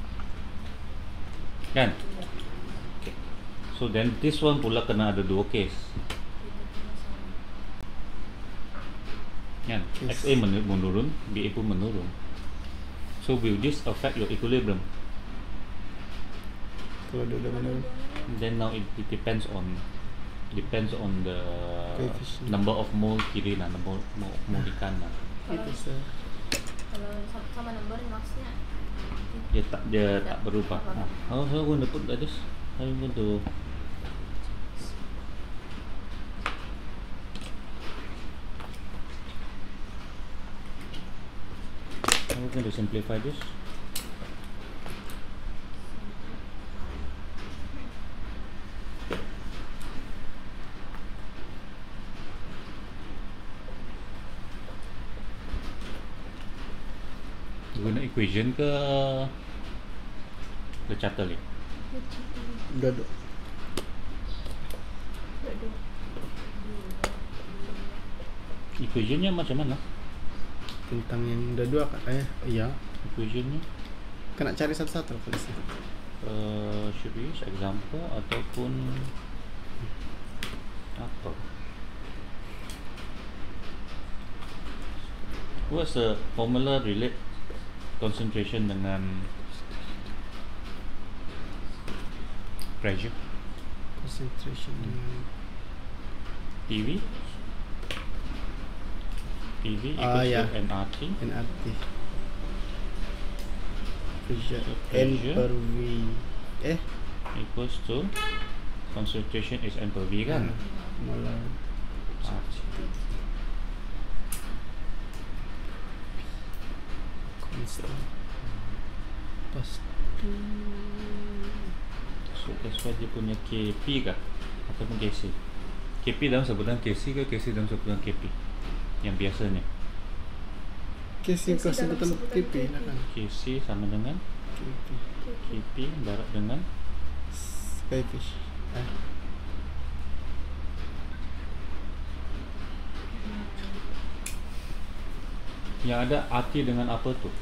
kan. Okay. So then this one pula kena ada dua case kan. Yes. X A men- menurun, B A pun menurun. So will this affect your equilibrium? kalau dia udah menurun. Then now it, it depends on depends on the Coefficient. number of mole kiri lah, number mole, mole di kanan. Itu sah. Kalau sama, sama nomor maksudnya Dia tak dia tak Tak berubah. apa-apa. Ah, how how going to put like this? How you going to How you going to simplify this? Guna equation ke ke charter ni? Udah do. Dua-dua. Equationnya macam mana? Tentang yang udah dua kak. Eh iya. Equationnya Kena cari satu-satu lah polisi. uh, should we use example ataupun apa? What's the formula relate concentration dengan pressure? Concentration dengan P V P V Ah, equals ya. to N R T N R T. Pressure So, N pressure. per V. Eh equals to concentration is N per V kan? molar. Ah. Constant. Lepas tu So that's why dia punya K P kah? Ataupun K C? K P dalam sebutan K C ke K C dalam sebutan K P? Yang biasanya K C kau K C dalam sebutan sebutan K P K P. lah kan. K C sama dengan K P. K P darab dengan Skyfish. Ah. yang ada arti dengan apa tu?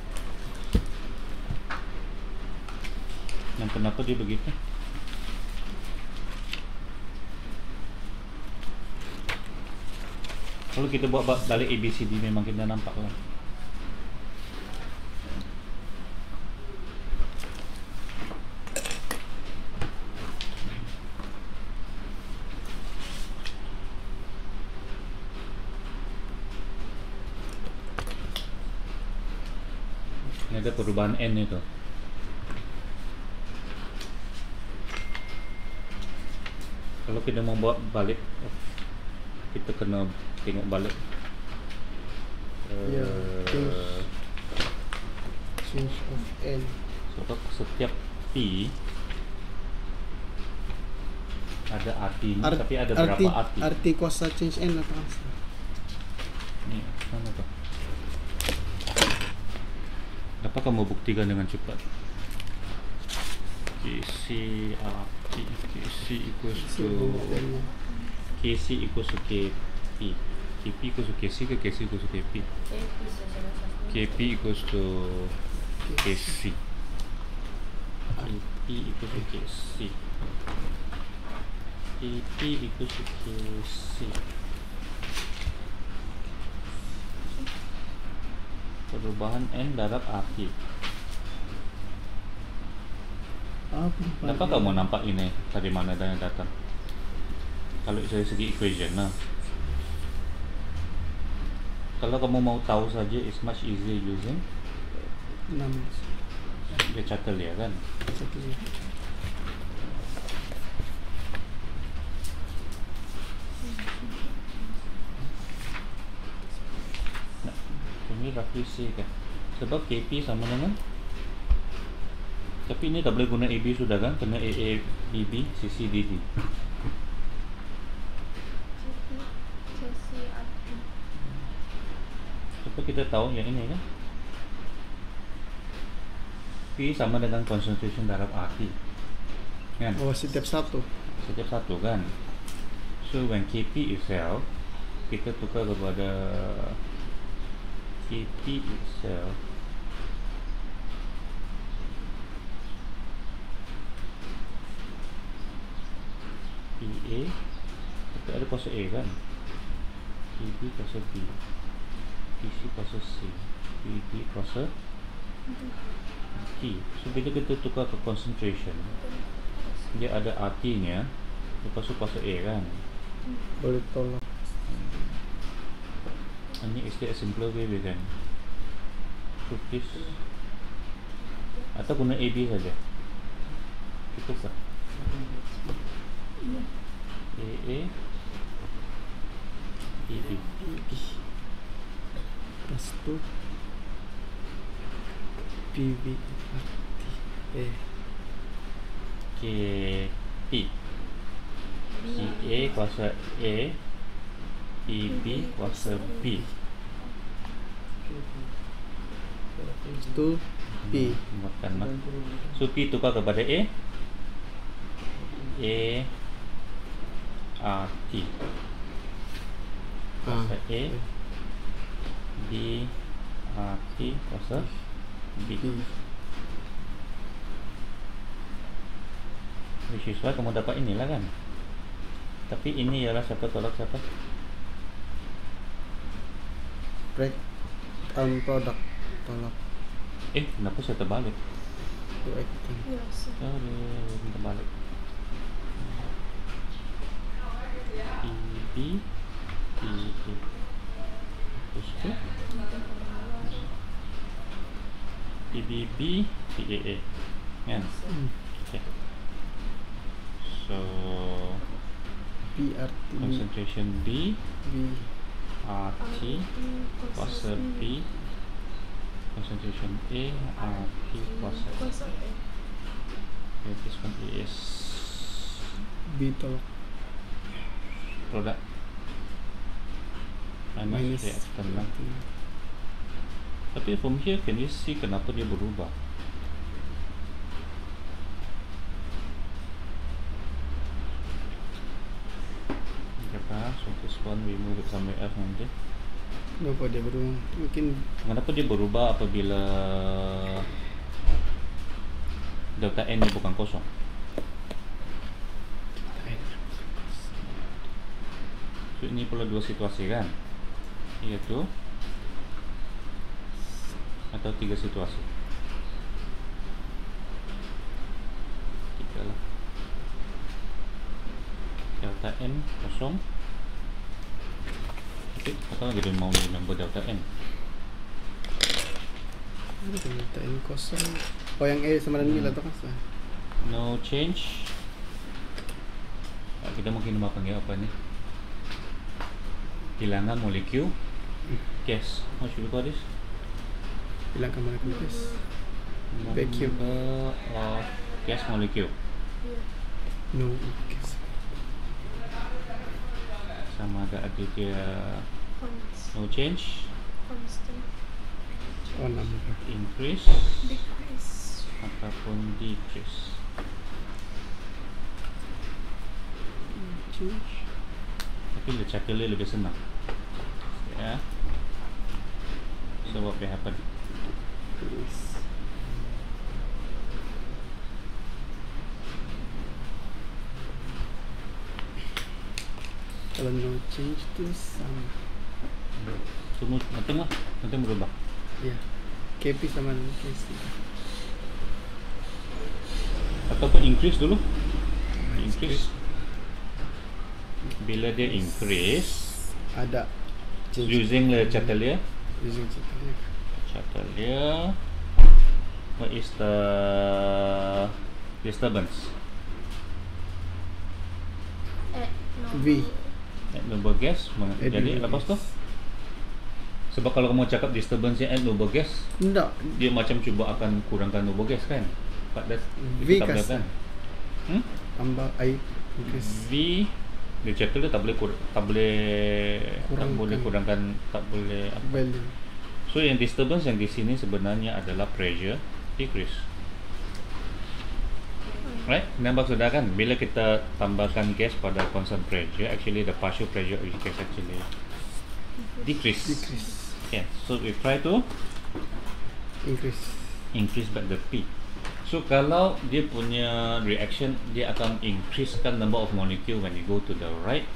Yang kenapa dia begitu? Kalau kita buat ba- balik A B C D memang kita nampak lah. Ini ada perubahan N itu. Kalau kita mau buat balik, kita kena tengok balik. Ya, Eh, change. Change of N. Sebab setiap P ada artinya, Art- tapi ada arti, berapa arti? arti kuasa change N atau apa? Ni, mana tu? Dapat kamu buktikan dengan cepat. K C arti K C equals to K C equals to K P. K P equals to K C ke K C equals to K P? K P equals to K C. K P equals to K C. K P equals to K C. Perubahan N darab arti. Apa? Dapat kamu nampak ini dari mana dan yang datang? Kalau dari segi equation lah. Kalau kamu mau tahu saja, it's much easier using enam dia catat ya kan. satu. Nah, ini roughly C kan. Sebab K P sama dengan, tapi ini tak boleh guna A B sudah kan, kena A A B B C C D D. Sebab kita tahu yang ini kan, P sama dengan concentration darab arti kan, Oh, setiap satu. setiap satu kan. So when K P itself, kita tukar kepada K P itself P A, tapi ada kuasa A kan, P B kuasa B, P C kuasa C, P D kuasa T. So bila kita tukar ke concentration, dia ada artinya, lepas tu kuasa A kan. Boleh tolak. Ini is there a simpler way we can put this, atau guna A B saja, cukup kah? A A B B. Lepas tu P V arti E. K P P A kuasa A, P B kuasa B. Lepas tu P. Makan lah. So P tukar kepada A, A R T kuasa A, B R T kuasa B. P. Which is why kamu dapat inilah kan. Tapi ini ialah siapa tolak siapa? Break um, product tolak. Eh, kenapa saya terbalik? Break. Yes. Sorry, terbalik. P B P A. Terus tu P B B P A A. Kan? Hmm. Okay. So P R T concentration B B R T kuasa B concentration A R P kuasa. Kuasa A. Okay, this one is B tolak product minus, minus reactant lah. Tapi from here can you see kenapa dia berubah? Kenapa? So this one we move it somewhere else nanti. Kenapa dia berubah? Mungkin Kenapa dia berubah apabila delta N ni bukan kosong? So ini pula dua situasi kan, iaitu atau tiga situasi. Tiga lah. Delta N kosong. Tapi apa lagi dia mau remember delta N? delta N kosong. Oh yang A sama dengan nilai tu kan? No change. Ah, kita mungkin mau panggil apa ni? Hilangan molekul gas. How should we call this? Hilangkan molekul gas. Vacuum. Number of gas molecule. Yeah. No gas. Sama ada ada dia Const- no change, Constant. Oh number. increase Decrease. ataupun decrease. Change. Tapi the checker lebih senang. Ya. So what will happen? Yes. Kalau no change tu sama. Semua nanti lah, nanti berubah. Ya. K P sama dengan K C. Ataupun increase dulu. Increase. Bila dia increase Ada change. using the Chatelier. Using Chatelier. Chatelier. What is the disturbance? Eh, no. V. At noble gas. Meng- At Jadi noble lepas tu, gas. sebab kalau kamu cakap disturbance at noble gas, Tidak. dia macam cuba akan kurangkan noble gas kan? But that's V itu tak boleh kasi. kan? Hmm? Tambah air. Increase. V dia cakap dia tak boleh kur, tak boleh tak Kurangkan. boleh kurangkan tak boleh apa. Value. So yang disturbance yang di sini sebenarnya adalah pressure decrease. Right? Nampak sudah kan? Bila kita tambahkan gas pada constant pressure, actually the partial pressure of the gas actually decrease. Decrease. Yeah. So we try to Increase. increase back the P. So kalau dia punya reaction, dia akan increasekan number of molecule when you go to the right.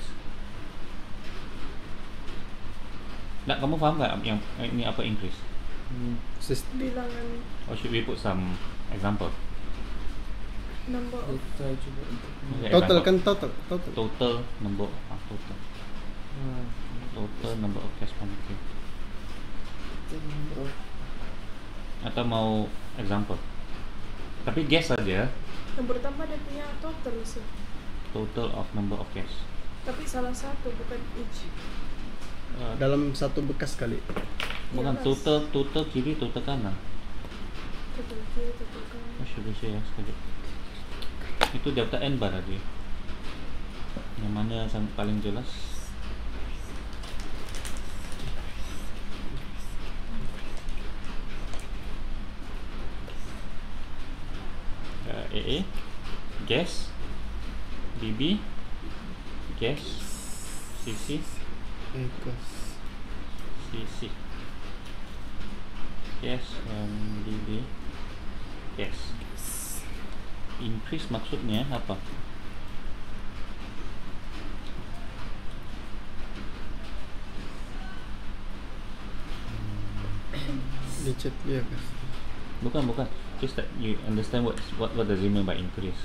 Nak kamu faham tak yang ini apa increase? System. Bilangan Or should we put some example? number of Kita cuba untuk Okay, Total example. kan total. Total. Total number ah, total ah, total number of gas molecule. kita number of Atau mau example? Tapi gas saja. yang pertama dia punya total sih. Total of number of gas. Tapi salah satu bukan each. Uh, Dalam satu bekas kali. bukan Yes. total total kiri total kanan. Total kiri, total kanan. Oh, sudah saya sekejap. Itu delta N bar tadi. Yang mana yang paling jelas? Uh, A A gas, B B gas, C C Equals. C C gas dan B B gas. Increase maksudnya apa? Dicet dia kan. Bukan bukan. Just that you understand what what what does it mean by increase?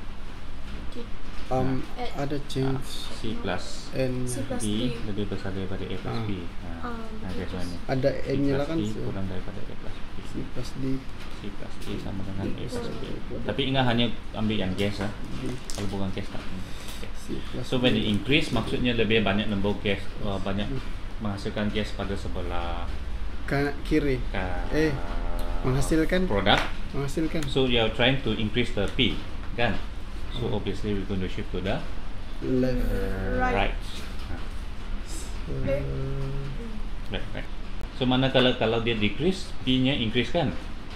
Um, Eh. ada Ah, change C plus N. C plus B D. lebih besar daripada A plus Ah. B. Ha, Ah, nah, betul. that's one ni. Ada C N nya lah plus kan. D so kurang daripada A plus B. C plus D. C plus D sama dengan A plus B. Oh. Tapi ingat hanya ambil yang gas ah. D. Kalau bukan gas tak. Okay. C plus So when D. it increase maksudnya lebih banyak number gas, uh, banyak menghasilkan gas pada sebelah Kanan kiri. Ka- Eh, menghasilkan. produk. Menghasilkan. So you are trying to increase the P, kan? So obviously we're going to shift to the Left. right. Right. Ah, Okay. right, right. So mana kalau kalau dia decrease, P-nya increase kan?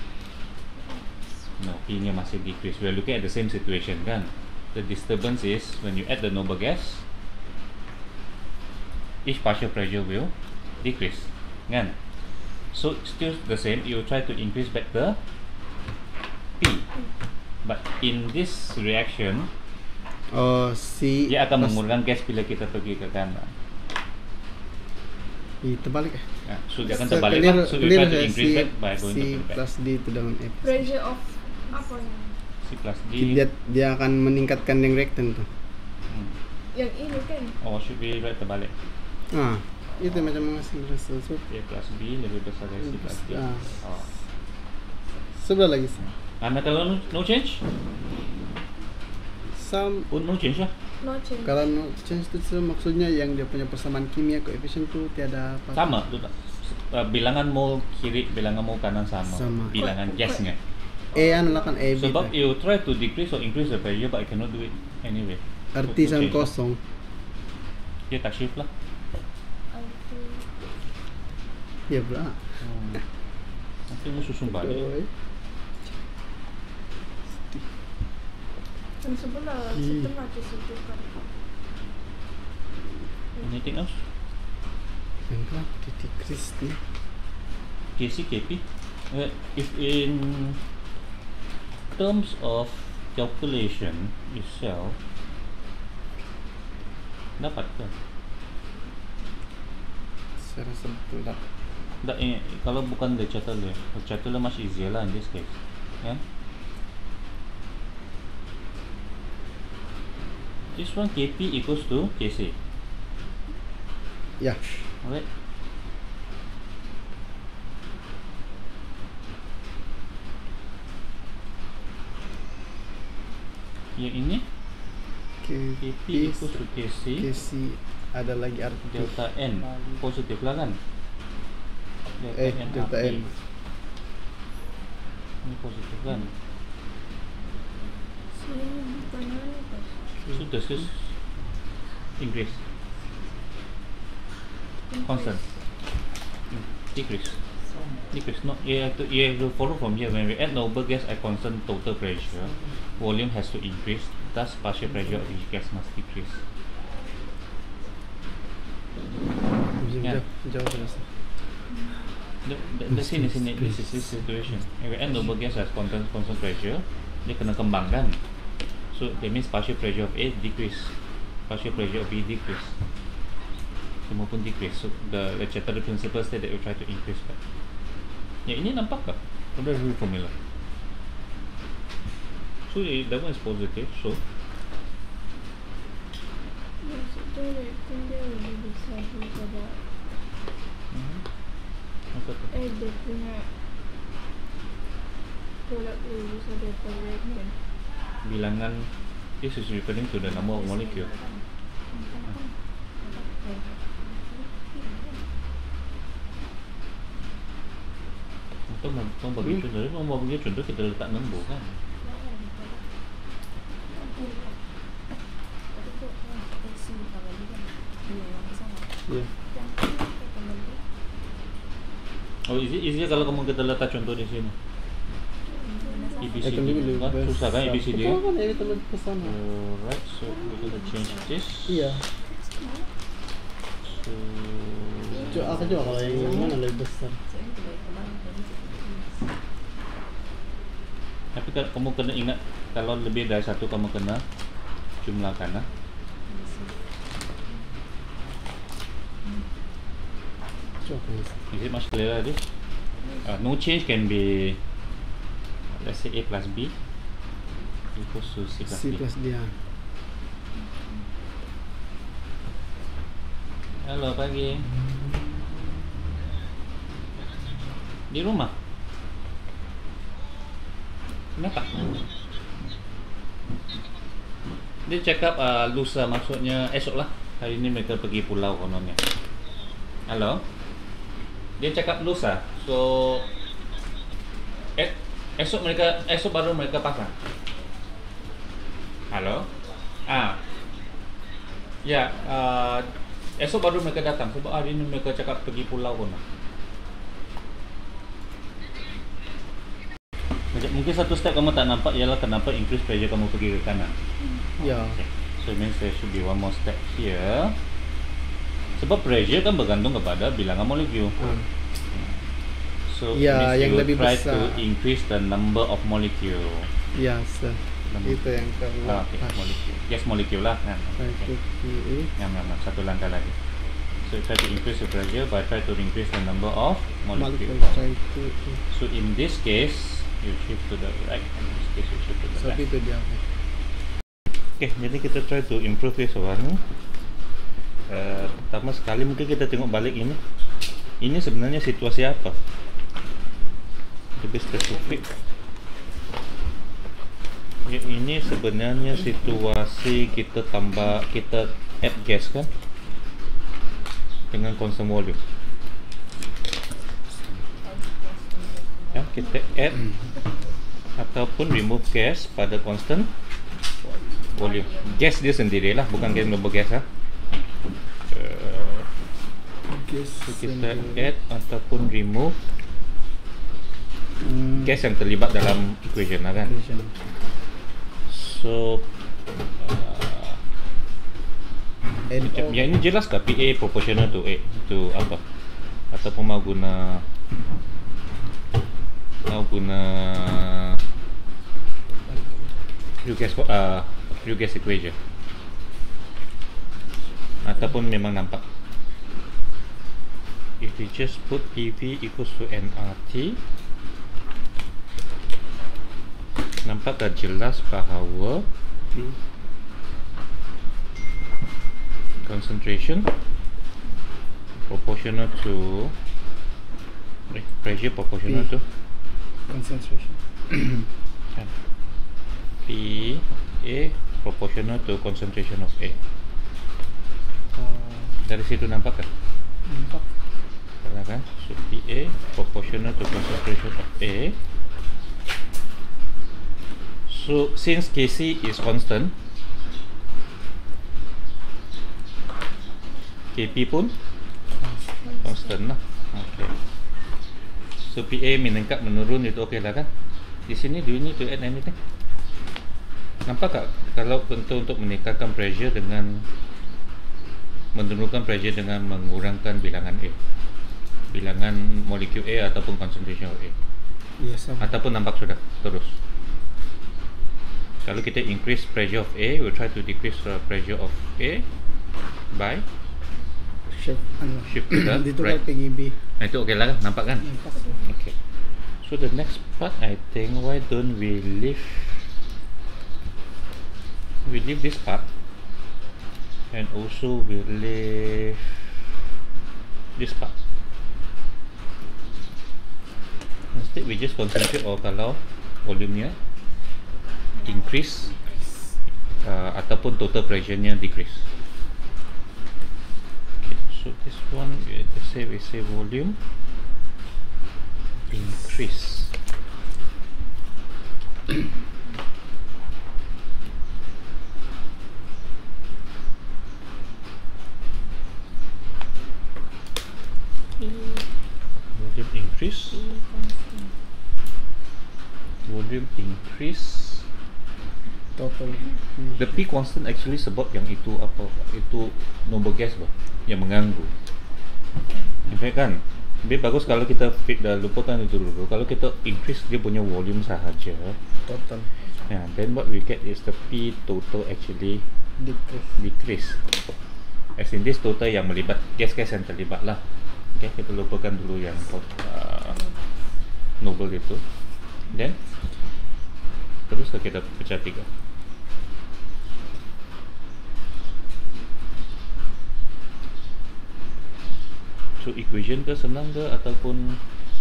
No, P-nya masih decrease. We are looking at the same situation kan? The disturbance is when you add the noble gas, each partial pressure will decrease, kan? So still the same. You try to increase back the P, but in this reaction, Oh, si. dia akan plus- mengurangkan gas bila kita pergi ke kanan. Ih, terbalik eh. Ya, so dia akan So, terbalik clear- lah. So you clear try to saya increase si, back by going si to the back. plus D itu dengan F. Pressure of apa yang? C plus D. Dia dia akan meningkatkan yang reaktan tuh. Hmm. Yang ini kan? Oh, should be right terbalik. Ah, itu macam menghasilkan sesuatu. A plus B lebih besar dari C plus D. Ah. Oh. Sebelah lagi. Anda kalau no, no change? Sam Oh, no change lah. No change. kalau no change itu maksudnya yang dia punya persamaan kimia koefisien tuh tiada apa. Sama tu tak. Uh, bilangan mol kiri, bilangan mol kanan sama. Sama. Bilangan Kok- gasnya. E anu lah kan E B. Sebab tuh. you try to decrease or increase the pressure, but you cannot do it anyway. Arti No sama change lah. kosong. Dia tak shift lah. Ya pula. Hmm. Nanti mu susun balik. Oi. Kan sebelah Hmm. setengah ke situ kan. Anything else? Yang kenapa titik kris nih? K C, K P. Uh, if in terms of calculation itself, dapat ke? Saya rasa betul tak. Tak, eh, kalau bukan the Chatterley, the Chatterley much easier lah in this case. Yeah. This one K P equals to K C. Ya. Alright. Yang ini K K P equals to K C. K C ada lagi arti Delta N positif lah kan? Delta Eh, N delta A P. N. Ini positif kan? Sini bukan anu pas. So this is increase, constant, Hmm, decrease, decrease. No, you have to you have to follow from here. When we add noble gas at constant total pressure, volume has to increase. Thus, partial pressure of each gas must decrease. Ya. jauh jauh terasa. The, the, the scene is in it. This is this situation. If we add noble gas as constant constant pressure, dia kena kembangkan. So that means partial pressure of A decrease, partial pressure of B decrease. Semua pun decrease. So the the Chatterley principle said that we try to increase back. Ya, ini nampak tak? Ada rule formula. So eh, that one is positive. So Maksudnya reaktan dia lebih besar daripada hmm, apa tu? eh dia punya produk lebih besar daripada reaktan. Bilangan, this is referring to the number of molecule. Untuk mau bagi Hmm. contoh, mau bagi contoh kita letak nombor kan. Ya. Oh, is it easier kalau kamu kita letak contoh di sini? A B C Akan D lebih kan? Susah kan A B C D? Betul kan ini teman ke sana. Alright, so we're gonna change this. Iya. So, Coba aku coba kalau yang mana lebih besar. tapi kalau kamu kena ingat kalau lebih dari satu kamu kena jumlahkan lah. Coba. Is it much clearer this? Uh, no change can be, let's say A plus B equals to C plus C D. plus dia. Halo pagi. Di rumah? Kenapa? Dia cakap uh, lusa, maksudnya esok lah. Hari ini mereka pergi pulau kononnya. Halo? dia cakap lusa. So eh, esok mereka esok baru mereka pasang. Halo? Ah. Ya, uh, esok baru mereka datang. Sebab hari ini mereka cakap pergi pulau pun. Mungkin satu step kamu tak nampak ialah kenapa increase pressure kamu pergi ke kanan. Ya. Okay. So it means there should be one more step here. Sebab pressure kan bergantung kepada bilangan molekul. Hmm. So Ya, it means yang you lebih try besar. to increase the number of molecule. Ya, sir. Number. Itu yang kalau Ah, okay, molecule. Yes, molecule lah. Nah, Try okay. to create. Yang memang satu langkah lagi. So try to increase the pressure by try to increase the number of molecule. Molecule. Try to. So in this case, you shift to the right. In this case, you shift to the So left. itu dia. Okay, jadi kita try to improve this one. Uh, pertama sekali mungkin kita tengok balik ini. Ini sebenarnya situasi apa? Lebih spesifik. Ya, ini sebenarnya situasi kita tambah, kita add gas kan dengan constant volume. Ya, kita add ataupun remove gas pada constant volume. Gas dia sendirilah, bukan gas noble gas ha. Uh, Gas. so kita add ataupun remove Hmm, gas yang terlibat dalam equation lah kan. equation. So uh, And macam, all- yang ini jelas tak P A proportional to A to apa? Ataupun mau guna mau guna pure gas uh, pure gas equation ataupun memang nampak. If we just put P V equals to N R T, nampak tak jelas bahawa concentration proportional to eh, pressure proportional P. to concentration. kan? P A proportional to concentration of A. Uh, Dari situ nampak kan? nampak. Salah kan? So P A proportional to concentration of A. So since K C is constant, K P pun constant lah. Okay. So P A meningkat menurun itu okey lah kan? Di sini do you need to add anything? Nampak tak kalau untuk untuk meningkatkan pressure dengan menurunkan pressure dengan mengurangkan bilangan A, bilangan molekul A ataupun concentration of A, Yes, sama. ataupun nampak sudah terus. Kalau kita increase pressure of A, we we'll try to decrease the pressure of A by Shift. Ano. shift to the Dito right. kay P G B. Nah, itu okey lah kan? Nampak kan? Nampak. Okay. So the next part, I think, why don't we leave we leave this part, and also we leave this part. Instead, we just concentrate on kalau volumenya increase uh, ataupun total pressure-nya decrease. Okay, so this one, let's say we say volume increase. Volume increase. Volume increase. Total. The P constant actually sebab yang itu apa? Itu noble gas bah, yang mengganggu. In fact kan, lebih bagus kalau kita fit dah lupakan itu dulu. Kalau kita increase dia punya volume sahaja, Total. yeah, then what we get is the P total actually Decrease. decrease. As in this total yang melibat gas-gas yang terlibat lah. Okay, kita lupakan dulu yang uh, noble itu. Then terus kita pecah tiga. So equation ke senang ke ataupun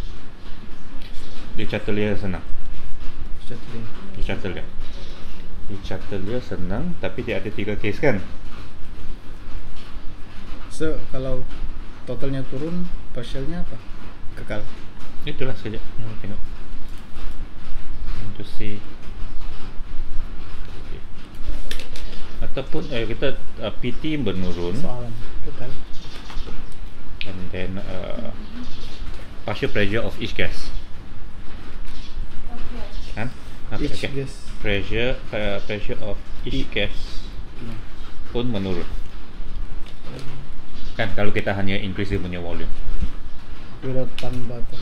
di Chatelier senang? Settling. Di Chatelier. Di Chatelier senang, tapi dia ada tiga case kan? So, kalau totalnya turun, partialnya apa? kekal. Itulah saja yang tengok. Untuk si ataupun eh, kita uh, P T menurun Soalan kekal. and then uh, partial pressure of each gas. Kan? Okay, Each okay. gas. Pressure uh, pressure of each gas Nah, pun menurun. Kan kalau kita hanya increase dia punya volume. without tambah tu.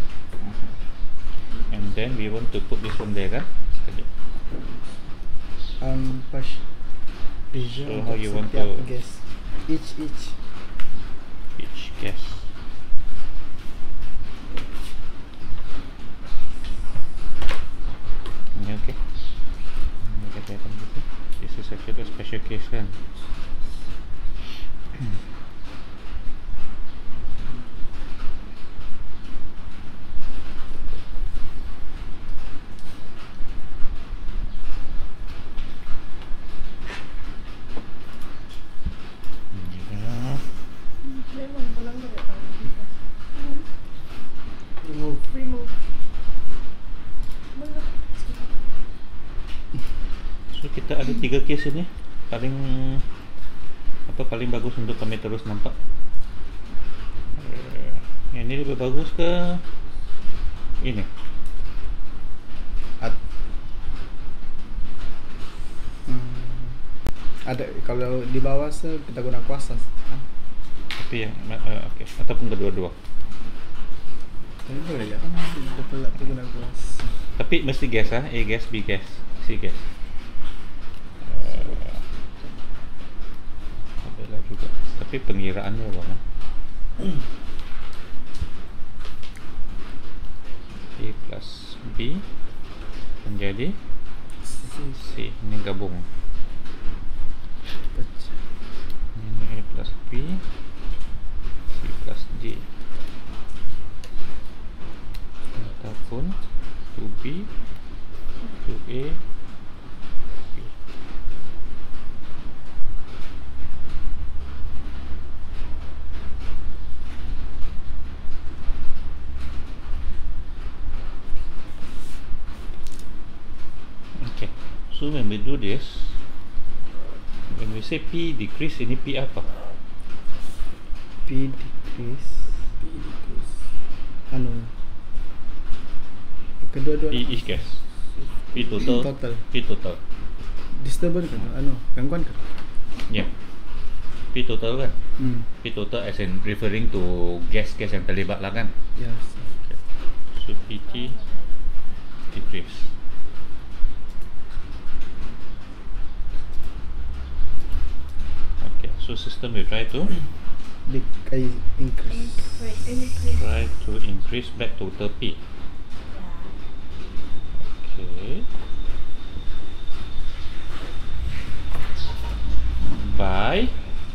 And then we want to put this one there kan? Sekejap. Um, pas pressure So, how untuk you want setiap to- gas. Each each. Each gas. Ini okay. Ini kita akan gitu. This is actually a special case kan. Ya. Memang pulang ke depan kita. Remove. Remove. Benar. So kita ada tiga case ini. Paling apa paling bagus untuk kami terus nampak. Eh, yang ini lebih bagus ke ini? At, hmm, ada kalau di bawah se kita guna kuasa. Ah, Tapi yang uh, oke okay. Ataupun kedua-dua. tapi boleh ya. Kita kita guna kuasa. Tapi mesti gas ah, A gas, B gas, C gas. Uh, adalah juga. Tapi pengiraannya bagaimana? A plus B menjadi C. Ini gabung. Ini A plus B, C plus D. Ataupun two B, two A, B. Okay, so when we do this, when we say P decrease, ini P apa? P decrease. P decrease. Anu. Kedua-dua. P each gas. P total. Total. P total. Disturbance kan? Anu, gangguan kan? Yeah. P total kan? Hmm. P total as in referring to gas-gas yang terlibat lah kan? Yes. Okay. So P T decrease. Okay, so system will try to Di, I increase. Wait, increase. try to increase back total P. Okay. By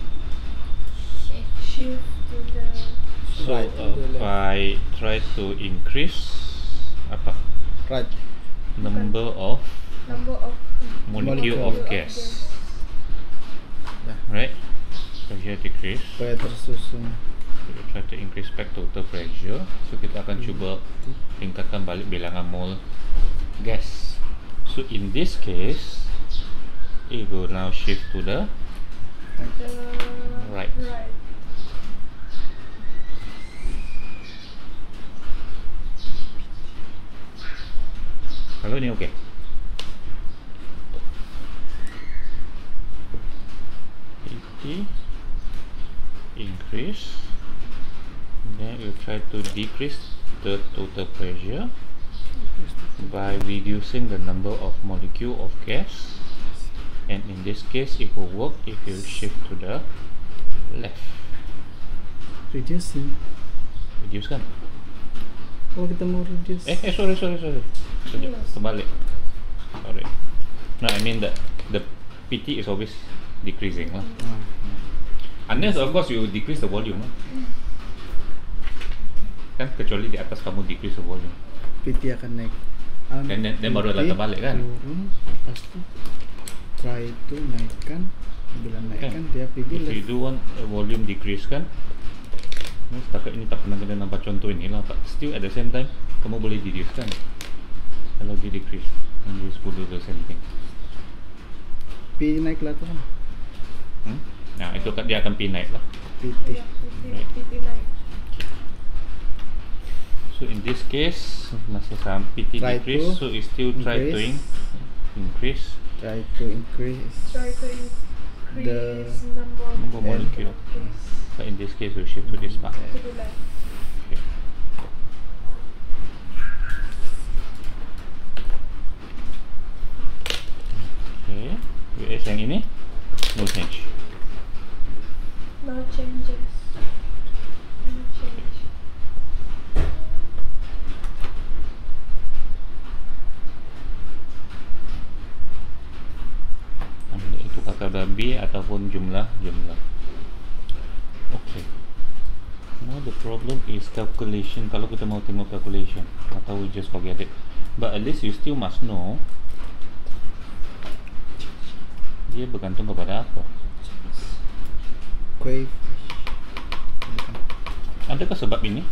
Shift to the so Right, uh, to the left. by try to increase apa Right. number of number of molecule Molecule of of gas, Ya. right? So here decrease. Supaya tersusun. So we try to increase back total pressure. So kita akan cuba tingkatkan balik bilangan mol gas. So in this case, it will now shift to the the Right. right. kalau ini oke. P increase, then we try to decrease the total pressure by reducing the number of molecule of gas, and in this case it will work if you shift to the left. Reducing. Reduce kan? Kalau kita mau reduce. Eh, eh sorry sorry sorry. Sekejap, Yes. terbalik. Sorry. No, I mean that the P T is always decreasing lah. Ah. Unless of course you decrease the volume lah. Kan kecuali di atas kamu decrease the volume. P T akan naik. Um, Dan- dan- dan baru P T dah terbalik kan? Turun, lepas tu try itu naikkan. Bila naikkan dia pergi If you left. do want a volume decrease kan, Ini setakat ini tak pernah kena nampak contoh inilah, but still at the same time kamu boleh deduce kan kalau dia decrease, and this would do the same thing. P naik lah tu kan. Hmm? Nah, itu kan dia akan P naik lah. P T. Ya, P T naik. So in this case masih sama P T Try decrease, to so it still try to in, increase. increase Try to increase. Try to increase The number of number molecule. molecules But in this case we shift to this part. to the left. Okay. Okay, U S yang ini no change. No changes. No change. Itu kata B ataupun jumlah jumlah. Okay. Now the problem is calculation. Kalau kita mau tengok calculation, atau we just forget it. But at least you still must know dia bergantung kepada apa. Coefficient. Adakah sebab ini?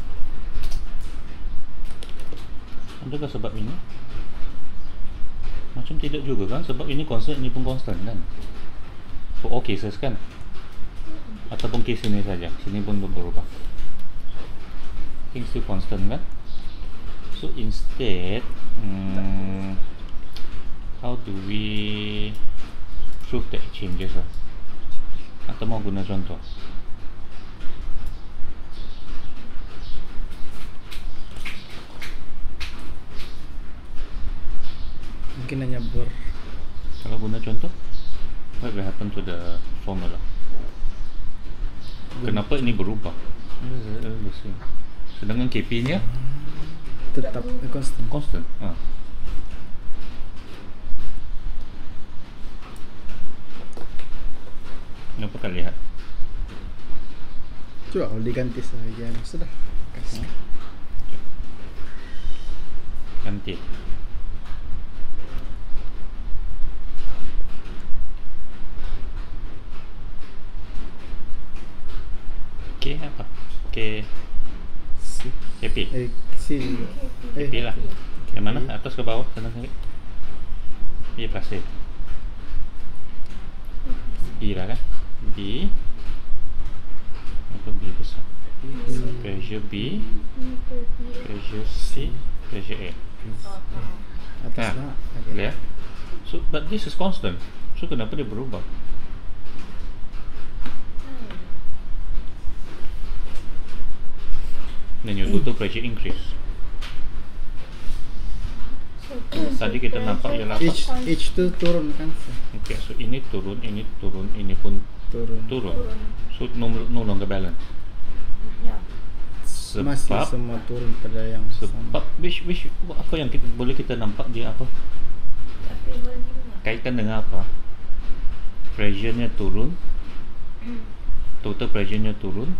Adakah sebab ini? Macam tidak juga kan, sebab ini constant, ini pun constant kan. For all cases kan. Ataupun case ini saja, sini pun berubah. Things still constant kan. So instead, hmm, how do we prove that it changes lah? Atau mau guna contoh? Mungkin hanya ber Kalau guna contoh, what will happen to the formula? Kenapa ini berubah? Sedangkan K P nya tetap constant. constant. Ha. Kenapa kalian lihat? Coba kalau diganti saja sudah. Kasih. Ganti. K apa? K C. K P. Eh, C juga. K P lah. Yang mana? Atas ke bawah? Kanan kiri? B plus A. B lah kan? B atau B besar? Pressure B, pressure C, pressure A. Atas Nah, lah. boleh ya? So, but this is constant. So, kenapa dia berubah? Then your total pressure increase. Tadi kita nampak ialah apa? H H tu turun kan? Okay, so ini turun, ini turun, ini pun Turun. turun. So no, no longer balance. Ya. Masih Sebab semua turun pada yang sama. sebab which which apa yang kita, boleh kita nampak dia apa? Tapi begini. Kaitan dengan apa? Pressure-nya turun, total pressure-nya turun,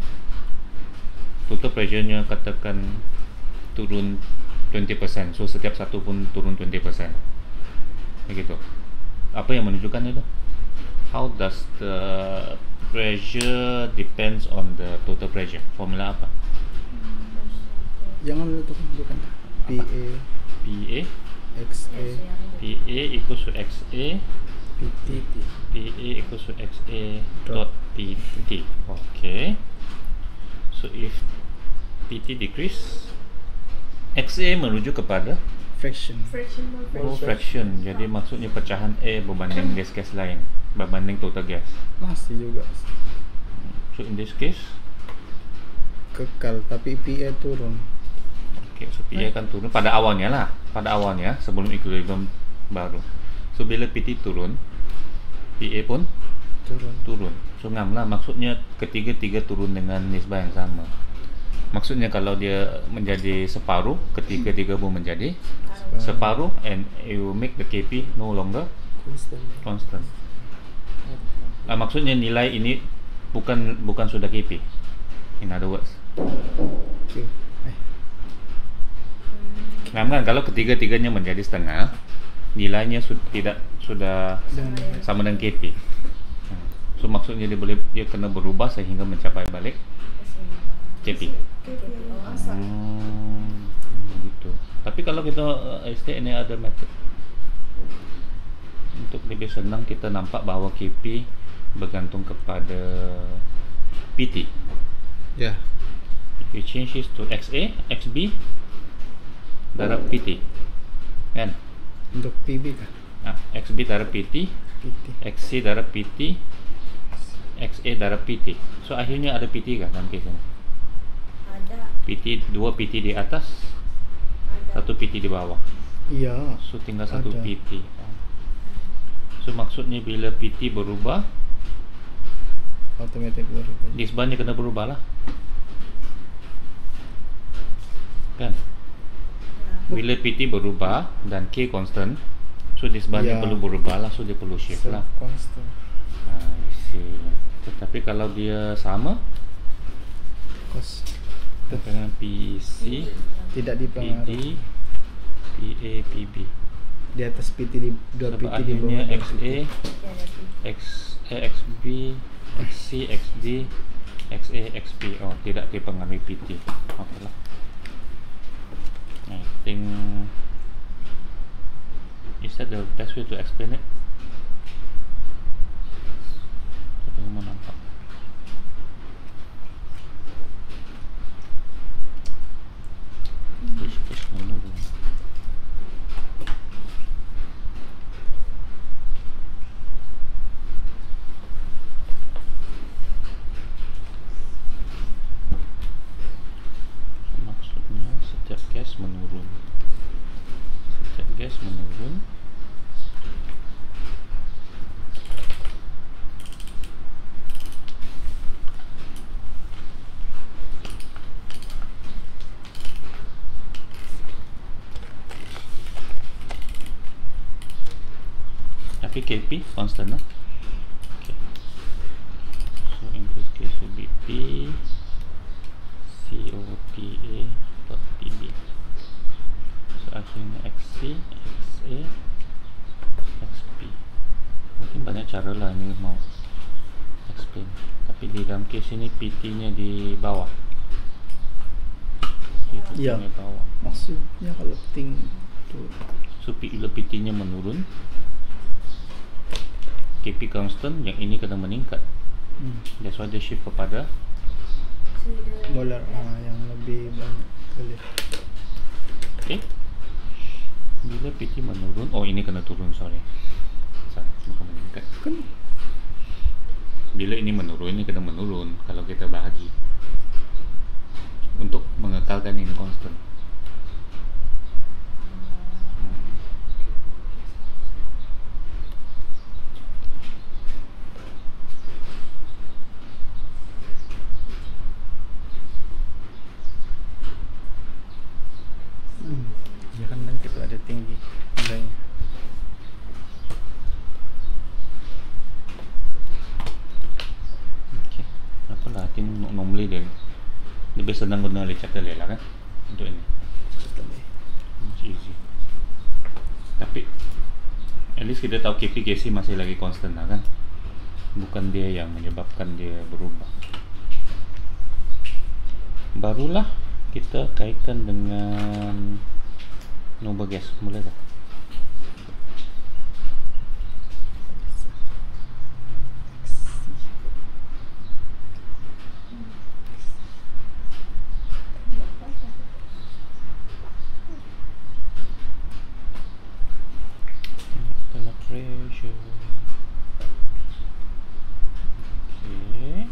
total pressure-nya katakan turun twenty percent. So setiap satu pun turun twenty percent. Begitu. Apa yang menunjukkan itu? How does the pressure depends on the total pressure? Formula apa? Jangan itu bukan. P A P A X A P A equals to X A, P T P A equals to X A dot P T. Okay. So if P T decrease, X A merujuk kepada fraction. Fractional oh, pressure. fraction. Jadi maksudnya pecahan A berbanding gas-gas lain, berbanding total gas. Masih juga So in this case, kekal tapi P A turun. okay, so P A akan turun pada awalnya lah, pada awalnya sebelum equilibrium baru. So bila P T turun, P A pun Turun. turun. So ngam lah, maksudnya ketiga-tiga turun dengan nisbah yang sama. Maksudnya kalau dia menjadi separuh, ketiga-tiga pun menjadi separuh, and it will make the K P no longer Constant. constant. Ah, maksudnya nilai ini bukan bukan sudah K P. In other words, Q. Eh, ngam kan kalau ketiga-tiganya menjadi setengah, nilainya su- tidak sudah dan sama dengan K P. Hmm. So maksudnya dia boleh dia kena berubah sehingga mencapai balik K P. K P yang asal. Hmm, gitu. Tapi kalau kita uh, S T ini ada method untuk lebih senang kita nampak bahwa K P bergantung kepada P T. Ya. If you change this to X A, X B darab P T, kan? Untuk P B kah? Nah, X B darab P T, P T. X C darab P T, X A darab P T. So akhirnya ada P T kah dalam case ini? Ada. P T, dua P T di atas, Ada. satu P T di bawah. Iya. So tinggal satu Ada. P T. So maksudnya bila P T berubah, Automatic berubah. disbannya kena berubah lah, kan? Ya. Bila P T berubah dan K constant, so disbannya Ya. perlu berubah lah, so dia perlu shift lah. Constant. Ah, I see. Tetapi kalau dia sama Cos dengan P C, tidak P D, dipengaruhi. P A, P B. Di atas P T di dua P Sebab T di bawah. akhirnya dua X P T. A, Tiada P T. X A, X B, X C, X D, X A, X P. Oh, tidak dipengaruhi P T. Oke lah. I think is that the best way to explain it? Siapa yang mau nampak? Push, push menurun. Maksudnya setiap gas menurun, setiap gas menurun, tapi K P constant lah. Okay. So in this case will be P C O T A dot P B. So akhirnya X C, X A, X P. Mungkin banyak cara lah ni mau explain. Tapi di dalam case ini P T nya di bawah. P T Ya. nya bawah. Maksudnya kalau ting tu So bila P T nya menurun, K P constant, yang ini kena meningkat. hmm, That's why dia shift kepada So dia bola ah, yang lebih banyak kali. okay. Bila P T menurun, oh ini kena turun, sorry. Salah, bukan meningkat. Kan Bila ini menurun, ini kena menurun kalau kita bahagi untuk mengekalkan ini constant. hmm, ya kan nanti tu ada tinggi nilainya. Okay. Apalah, I think normally dia lebih senang guna lecture lah kan untuk ini. Much easy. Tapi at least kita tahu K P K C masih lagi constant lah kan, bukan dia yang menyebabkan dia berubah. Barulah kita kaitkan dengan noble gas, boleh tak? Adalah pressure. Okay.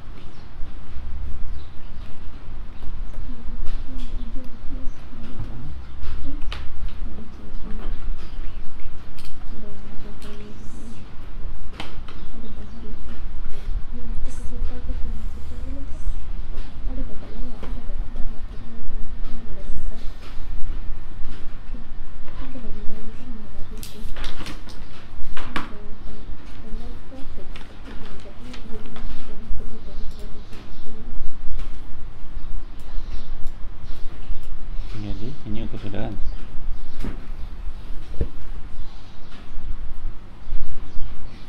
Jadi ini untuk saudara.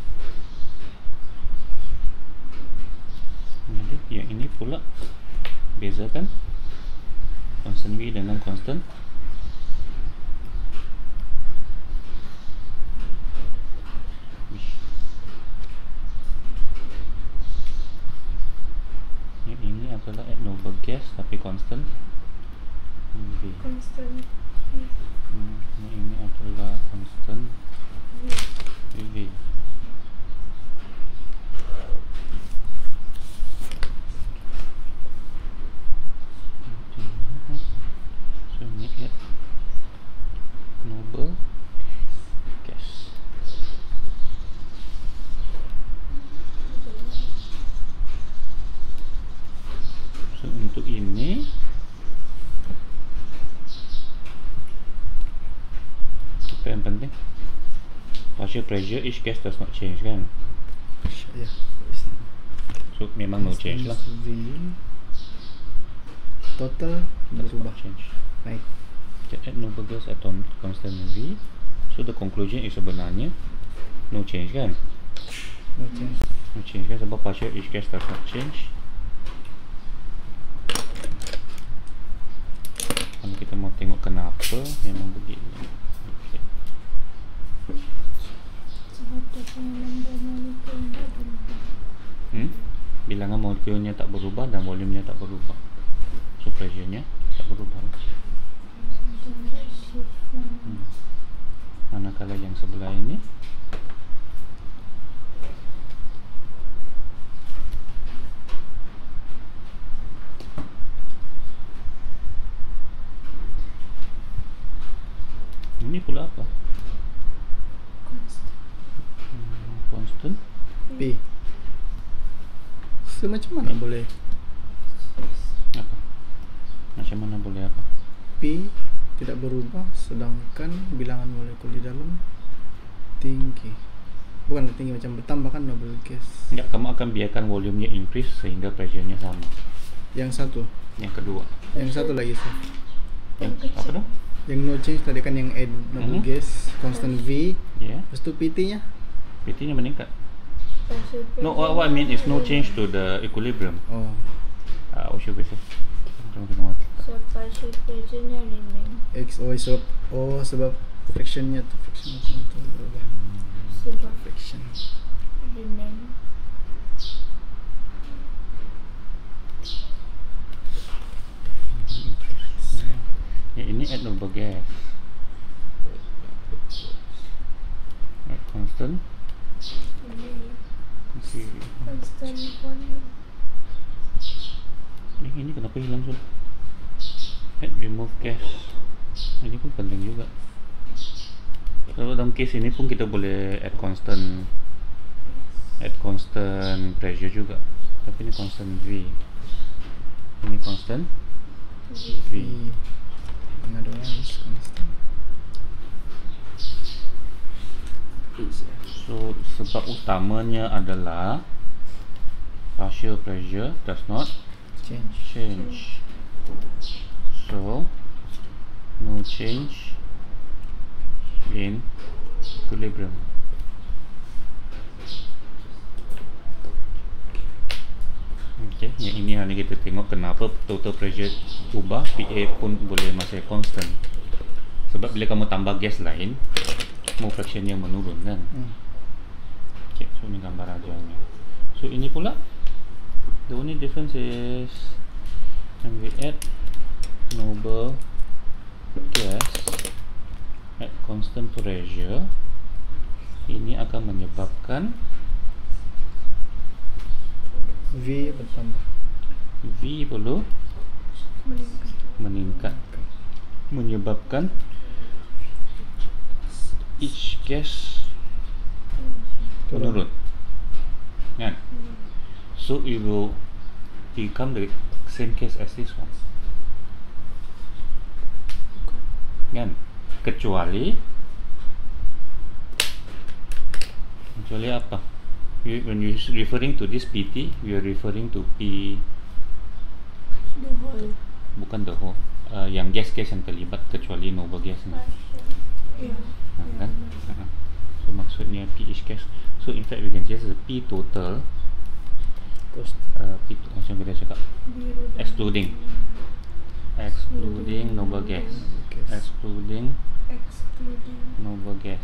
Jadi yang ini pula bezakan constant V dengan constant V. Yang ini adalah at noble gas tapi constant V. Constant Hmm, yang ini adalah constant V. So ini at noble gas. So untuk ini apa yang penting? Partial pressure each gas does not change kan? Ya. So memang no change lah. V total Does berubah not change. naik. Okay, at noble gas at on constant V. So the conclusion is sebenarnya no change kan? No change. No change kan sebab partial each gas does not change. Kalau kita mau tengok kenapa memang begini. Okay. sebab dia punya lambda molekul tak berubah. Hmm? Bilangan molekulnya tak berubah dan volumenya tak berubah. So pressure-nya tak berubah. Hmm. Manakala yang sebelah ini ini pula apa? Constant Hmm, constant P. So macam mana boleh apa? Macam mana boleh apa? P tidak berubah sedangkan bilangan molekul di dalam tinggi? Bukan tinggi, macam bertambah kan noble gas. Ya, kamu akan biarkan volumenya increase sehingga pressure-nya sama. Yang satu, Yang kedua, yang satu lagi sih. yang apa dong? Yang no change tadi kan yang add noble Mhm. gas, constant V. Ya, Lepas tu P T-nya P T-nya meningkat. partial No, what, what I mean is no change to the equilibrium. oh Ah, uh, what should we say? Macam mana kita so partial pressure-nya remain X O sebab oh sebab frictionnya tu friction macam tu berubah. sebab Friction. remain Ya, ini at noble gas. At constant. Okay. constant volume. Ini, ini kenapa hilang sudah? At remove gas. Ini pun penting juga. Kalau dalam case ini pun kita boleh add constant add constant pressure juga. Tapi ini constant V. Ini constant V. V. Another one is constant. So sebab utamanya adalah partial pressure does not Change. change. So no change in equilibrium. Okay, yang ini hanya kita tengok kenapa total pressure ubah, P A pun boleh masih constant. Sebab bila kamu tambah gas lain, mole fraction-nya menurun kan. Hmm. Okay, so ini gambar ajarnya. So ini pula, the only difference is when we add noble gas at constant pressure, ini akan menyebabkan V bertambah. V perlu meningkat meningkat, menyebabkan each gas menurun kan? So it will become the same case as this one kan? Kecuali kecuali apa? You, when you referring to this P T, we are referring to P, the whole bukan the whole, uh, yang gas-gas yang terlibat kecuali noble gas ni. yeah Ha, kan? Ha. So maksudnya P each gas. So in fact we can just P total Terus uh, itu macam kita cakap Biru dan excluding excluding noble gas, gas. excluding excluding noble gas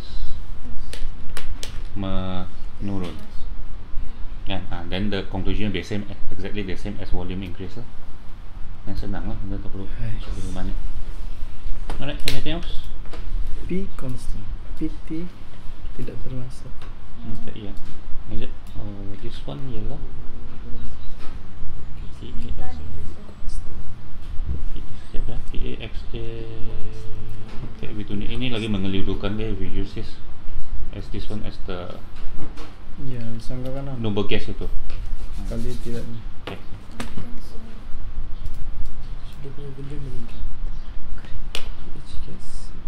menurun kan. Ah, then the conclusion will be same, exactly the same as volume increase lah. Yang senang lah, kita tak perlu Hai. masuk dulu banyak. Alright, anything else? P constant. P T tidak termasuk. Okay, yeah. Is it? Oh, this one yellow. P A X A. P A X A. Okay, we do ini lagi mengelirukan dia. We use this as this one as the Ya, disangkakan apa? noble gas itu. Kali tidak. Okay. Sudah punya volume meningkat. H gas.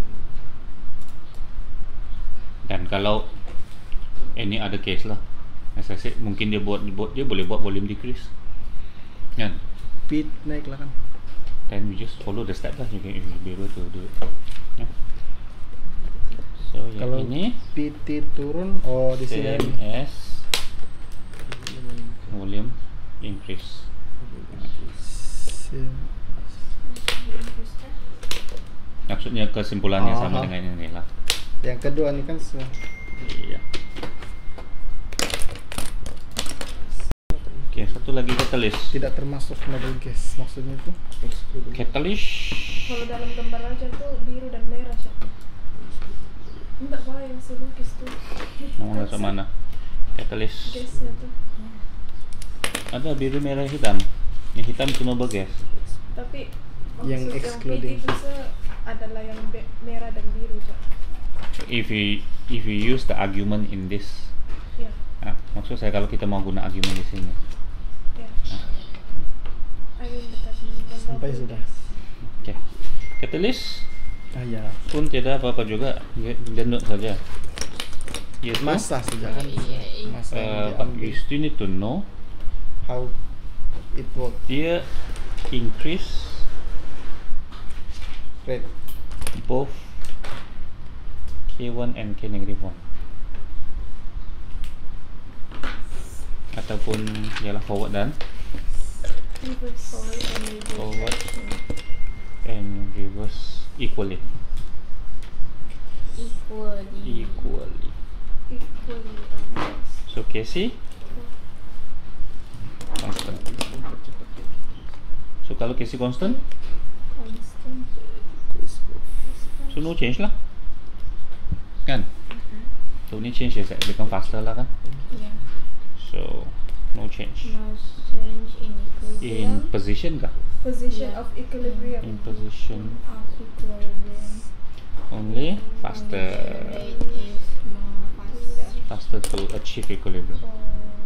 Dan kalau any other case lah, as I said, mungkin dia buat, buat dia boleh buat volume decrease, kan? P naik lah kan. Then we just follow the step lah, you can you be able to do it. Yeah. So yang Kalau ini P T turun, oh di sini. same as volume increase. Same. Maksudnya kesimpulannya sama Aha. dengan ini lah. Yang kedua nih kan se- Iya. Oke, satu lagi catalyst. tidak termasuk noble gas maksudnya itu. Excluding. Catalyst. kalau dalam gambar aja tuh biru dan merah sih. Enggak pak yang selukis tuh. Mau masuk mana? Catalyst. Gasnya tuh. Ada biru, merah, hitam. Yang hitam itu noble gas. Tapi Yang maksud excluding. P T itu se- adalah yang be- merah dan biru sih. If we if we use the argument in this, Ya, ah, maksud saya kalau kita mau guna argument di sini. ya. I mean dekat Sampai sudah. Oke. Catalyst Ah ya. pun tidak apa-apa juga, dia dia note saja. Yaitu Masa saja kan. Masa yang uh, but you diambil. still need to know How it work. dia increase Rate. both K one and K negative one, ataupun ialah forward dan reverse. forward and reverse equally Equally. equally. Equally. uh, So K C constant. So kalau K C constant, Constant. so no change lah, kan? So ni change is become faster lah kan? Yeah. So no change. No change in In equilibrium. position kah? Position Yeah. of equilibrium. In position Of equilibrium. only faster, The rate is more faster. faster to achieve equilibrium. Oh.